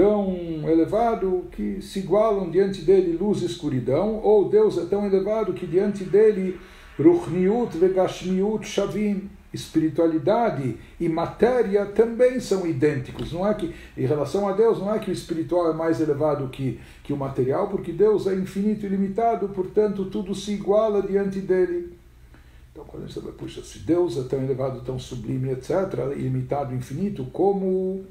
Speaker 1: elevado que se igualam diante dele luz e escuridão, ou Deus é tão elevado que diante dele Ruchniut vegashmiut shavim, espiritualidade e matéria também são idênticos. Não é que, em relação a Deus, não é que o espiritual é mais elevado que o material, porque Deus é infinito e ilimitado, portanto tudo se iguala diante dele. Então quando a gente sabe, puxa, se Deus é tão elevado, tão sublime, etc., ilimitado, infinito, como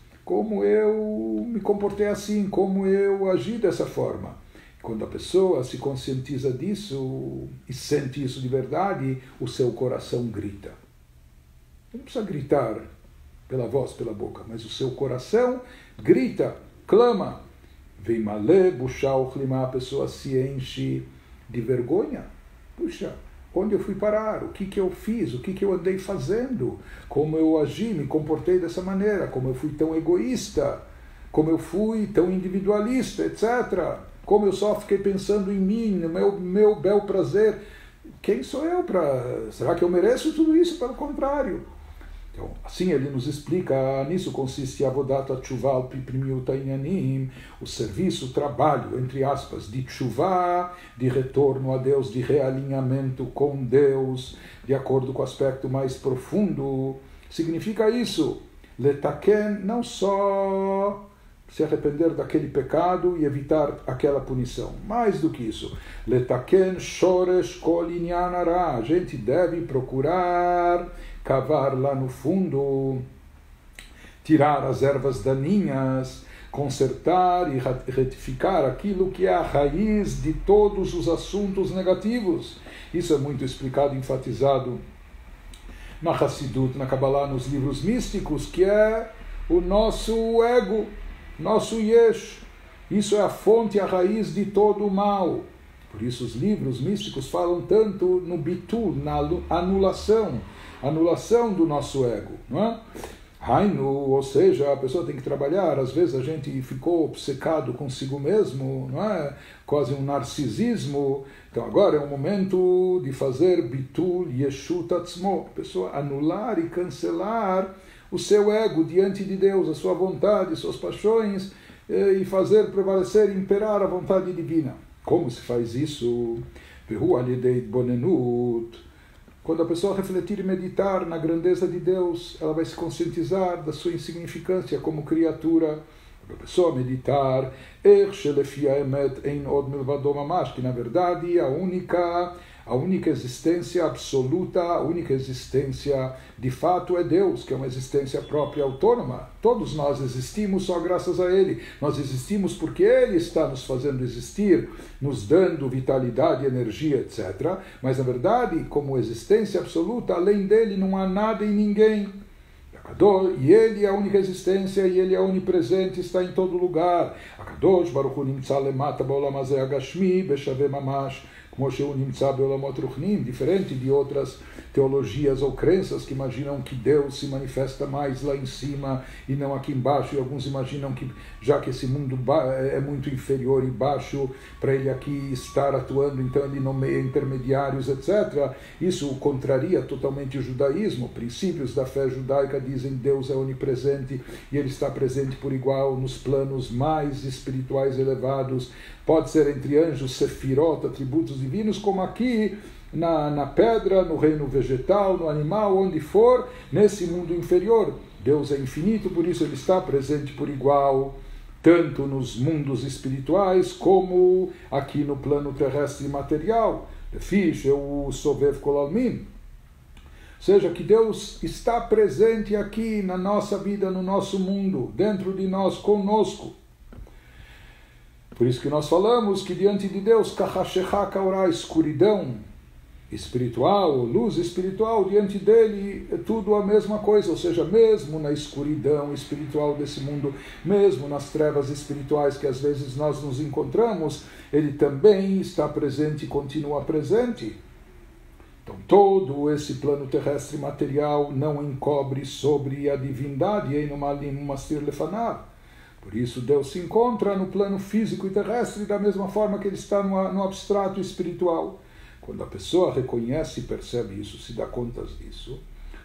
Speaker 1: eu me comportei assim, como eu agi dessa forma. Quando a pessoa se conscientiza disso e sente isso de verdade, o seu coração grita. Não precisa gritar pela voz, pela boca, mas o seu coração grita, clama. Vem malé, buchá, a pessoa se enche de vergonha. Puxa, onde eu fui parar? O que eu fiz? O que eu andei fazendo? Como eu agi, me comportei dessa maneira? Como eu fui tão egoísta? Como eu fui tão individualista, etc. Como eu só fiquei pensando em mim, no meu bel prazer. Quem sou eu para... Será que eu mereço tudo isso? Pelo contrário. Então, assim ele nos explica, nisso consiste a Avodat Tshuva al pi primiut ha'inyanim, o serviço, o trabalho, entre aspas, de Tshuva, de retorno a Deus, de realinhamento com Deus, de acordo com o aspecto mais profundo. Significa isso, letaken, não só se arrepender daquele pecado e evitar aquela punição. Mais do que isso, letaken shoresh kol inyan hara, a gente deve procurar cavar lá no fundo, tirar as ervas daninhas, consertar e retificar aquilo que é a raiz de todos os assuntos negativos. Isso é muito explicado, enfatizado na Hassidut, na Kabbalah, nos livros místicos, que é o nosso ego, nosso yesh. Isso é a fonte, a raiz de todo o mal. Por isso os livros místicos falam tanto no bitul, na anulação do nosso ego, não é? Hainu, ou seja, a pessoa tem que trabalhar, às vezes a gente ficou obcecado consigo mesmo, não é? Quase um narcisismo. Então agora é o momento de fazer bitul yeshut atzmo, a pessoa anular e cancelar o seu ego diante de Deus, a sua vontade, suas paixões, e fazer prevalecer, imperar a vontade divina. Como se faz isso? Vehu alidei bonenut. Quando a pessoa refletir e meditar na grandeza de Deus, ela vai se conscientizar da sua insignificância como criatura. Quando a pessoa meditar, que na verdade a única existência absoluta, a única existência de fato é Deus, que é uma existência própria, autônoma. Todos nós existimos só graças a Ele. Nós existimos porque Ele está nos fazendo existir, nos dando vitalidade, energia, etc. Mas, na verdade, como existência absoluta, além dele não há nada e ninguém. E Ele é a única existência, e Ele é onipresente, está em todo lugar. Akadosh Baruch Hu nimtza lemata ba'olam hazeh hagashmi beshave mamash. como שהוא נמצא בעולמות רוחניים, diferente de outras teologias ou crenças que imaginam que Deus se manifesta mais lá em cima e não aqui embaixo, e alguns imaginam que já que esse mundo é muito inferior e baixo para ele aqui estar atuando, então ele nomeia intermediários, etc. Isso contraria totalmente o judaísmo. Princípios da fé judaica dizem que Deus é onipresente e ele está presente por igual nos planos mais espirituais elevados, pode ser entre anjos, sefirot, atributos divinos, como aqui na pedra, no reino vegetal, no animal, onde for, nesse mundo inferior. Deus é infinito, por isso ele está presente por igual, tanto nos mundos espirituais como aqui no plano terrestre e material. Fish, o Sovev Kolalmin. Ou seja, que Deus está presente aqui na nossa vida, no nosso mundo, dentro de nós, conosco. Por isso que nós falamos que diante de Deus, Kahashecha Kaorá, escuridão espiritual, luz espiritual, diante dele é tudo a mesma coisa, ou seja, mesmo na escuridão espiritual desse mundo, mesmo nas trevas espirituais que às vezes nós nos encontramos, ele também está presente e continua presente. Então todo esse plano terrestre material não encobre sobre a divindade, por isso Deus se encontra no plano físico e terrestre da mesma forma que ele está no abstrato espiritual. Quando a pessoa reconhece e percebe isso, se dá conta disso,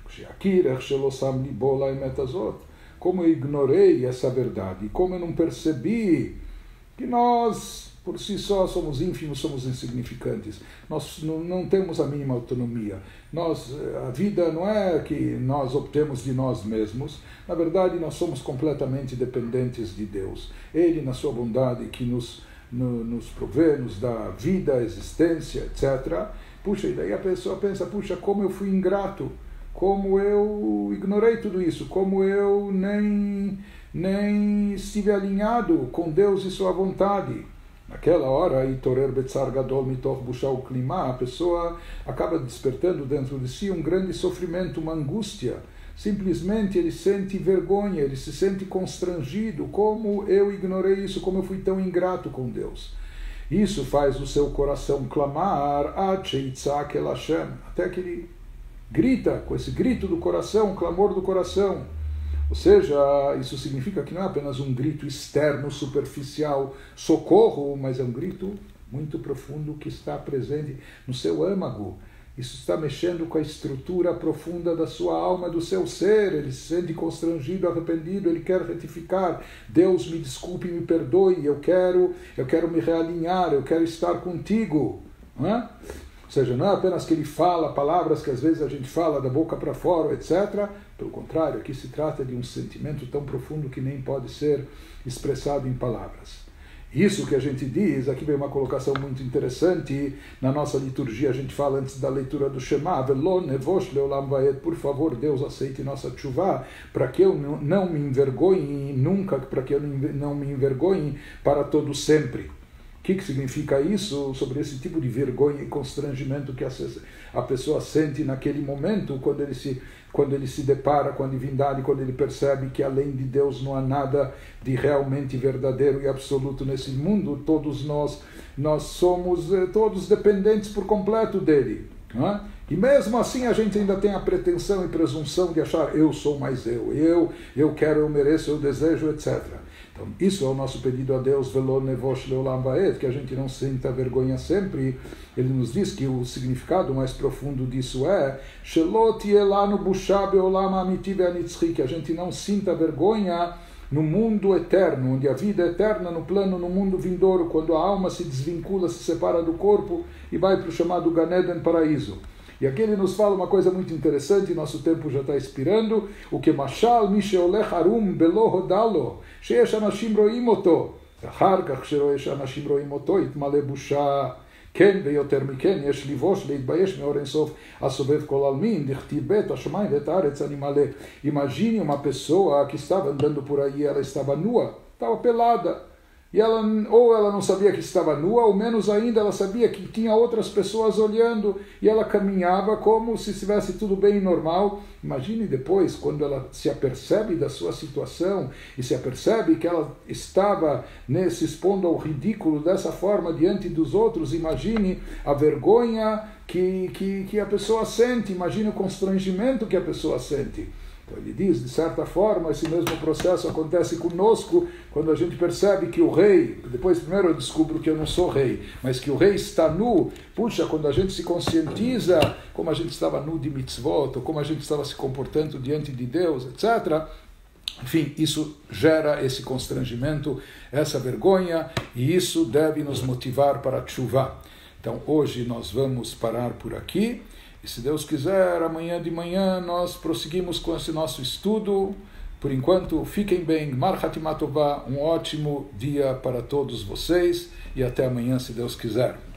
Speaker 1: como eu ignorei essa verdade, como eu não percebi que nós, por si só, somos ínfimos, somos insignificantes, nós não temos a mínima autonomia, a vida não é que nós obtemos de nós mesmos, na verdade nós somos completamente dependentes de Deus. Ele, na sua bondade, que nos provê, nos dá vida, existência, etc. Puxa, e daí a pessoa pensa, puxa, como eu fui ingrato, como eu ignorei tudo isso, como eu nem estive alinhado com Deus e sua vontade. Naquela hora, a pessoa acaba despertando dentro de si um grande sofrimento, uma angústia. Simplesmente ele sente vergonha, ele se sente constrangido. Como eu ignorei isso, como eu fui tão ingrato com Deus. Isso faz o seu coração clamar, até que ele grita, com esse grito do coração, clamor do coração. Ou seja, isso significa que não é apenas um grito externo, superficial, socorro, mas é um grito muito profundo que está presente no seu âmago. Isso está mexendo com a estrutura profunda da sua alma, do seu ser. Ele se sente constrangido, arrependido, ele quer retificar. Deus, me desculpe, me perdoe, eu quero me realinhar, eu quero estar contigo. Não é? Ou seja, não é apenas que ele fala palavras que às vezes a gente fala da boca para fora, etc. Pelo contrário, aqui se trata de um sentimento tão profundo que nem pode ser expressado em palavras. Isso que a gente diz, aqui vem uma colocação muito interessante, na nossa liturgia a gente fala antes da leitura do Shema, por favor, Deus aceite nossa tshuva, para que eu não me envergonhe nunca, para que eu não me envergonhe para todo sempre. O que significa isso? Sobre esse tipo de vergonha e constrangimento que a pessoa sente naquele momento, quando ele se depara com a divindade, quando ele percebe que além de Deus não há nada de realmente verdadeiro e absoluto nesse mundo, todos nós somos todos dependentes por completo dele. Não é? E mesmo assim a gente ainda tem a pretensão e presunção de achar eu sou mais eu quero, eu mereço, eu desejo, etc. Então, isso é o nosso pedido a Deus, que a gente não sinta vergonha sempre. Ele nos diz que o significado mais profundo disso é que a gente não sinta vergonha no mundo eterno, onde a vida é eterna no plano, no mundo vindouro, quando a alma se desvincula, se separa do corpo e vai para o chamado Gan Eden, paraíso. E aqui ele nos fala uma coisa muito interessante, nosso tempo já está expirando, o que mashal mi sheolech arum belo hodalo, sheyesh anashim roim oto, achar kach sheyesh anashim roim oto, itmale busha, ken veyoter miken, yesh livosh leitbayesh meor ensof asovev kol almin, dichtiv bet hashamayim vet haaretz animale. Imagine uma pessoa que estava andando por aí, ela estava nua, estava pelada, e ou ela não sabia que estava nua, ou menos ainda ela sabia que tinha outras pessoas olhando, e ela caminhava como se estivesse tudo bem normal. Imagine depois, quando ela se apercebe da sua situação, e se apercebe que ela estava se expondo ao ridículo dessa forma diante dos outros, imagine a vergonha que a pessoa sente, imagine o constrangimento que a pessoa sente. Então ele diz, de certa forma, esse mesmo processo acontece conosco quando a gente percebe que o rei, depois primeiro eu descubro que eu não sou rei, mas que o rei está nu. Puxa, quando a gente se conscientiza como a gente estava nu de mitzvot, ou como a gente estava se comportando diante de Deus, etc., enfim, isso gera esse constrangimento, essa vergonha, e isso deve nos motivar para a tshuva. Então hoje nós vamos parar por aqui. E se Deus quiser, amanhã de manhã nós prosseguimos com esse nosso estudo. Por enquanto, fiquem bem. Mar Hatimah Tová, um ótimo dia para todos vocês. E até amanhã, se Deus quiser.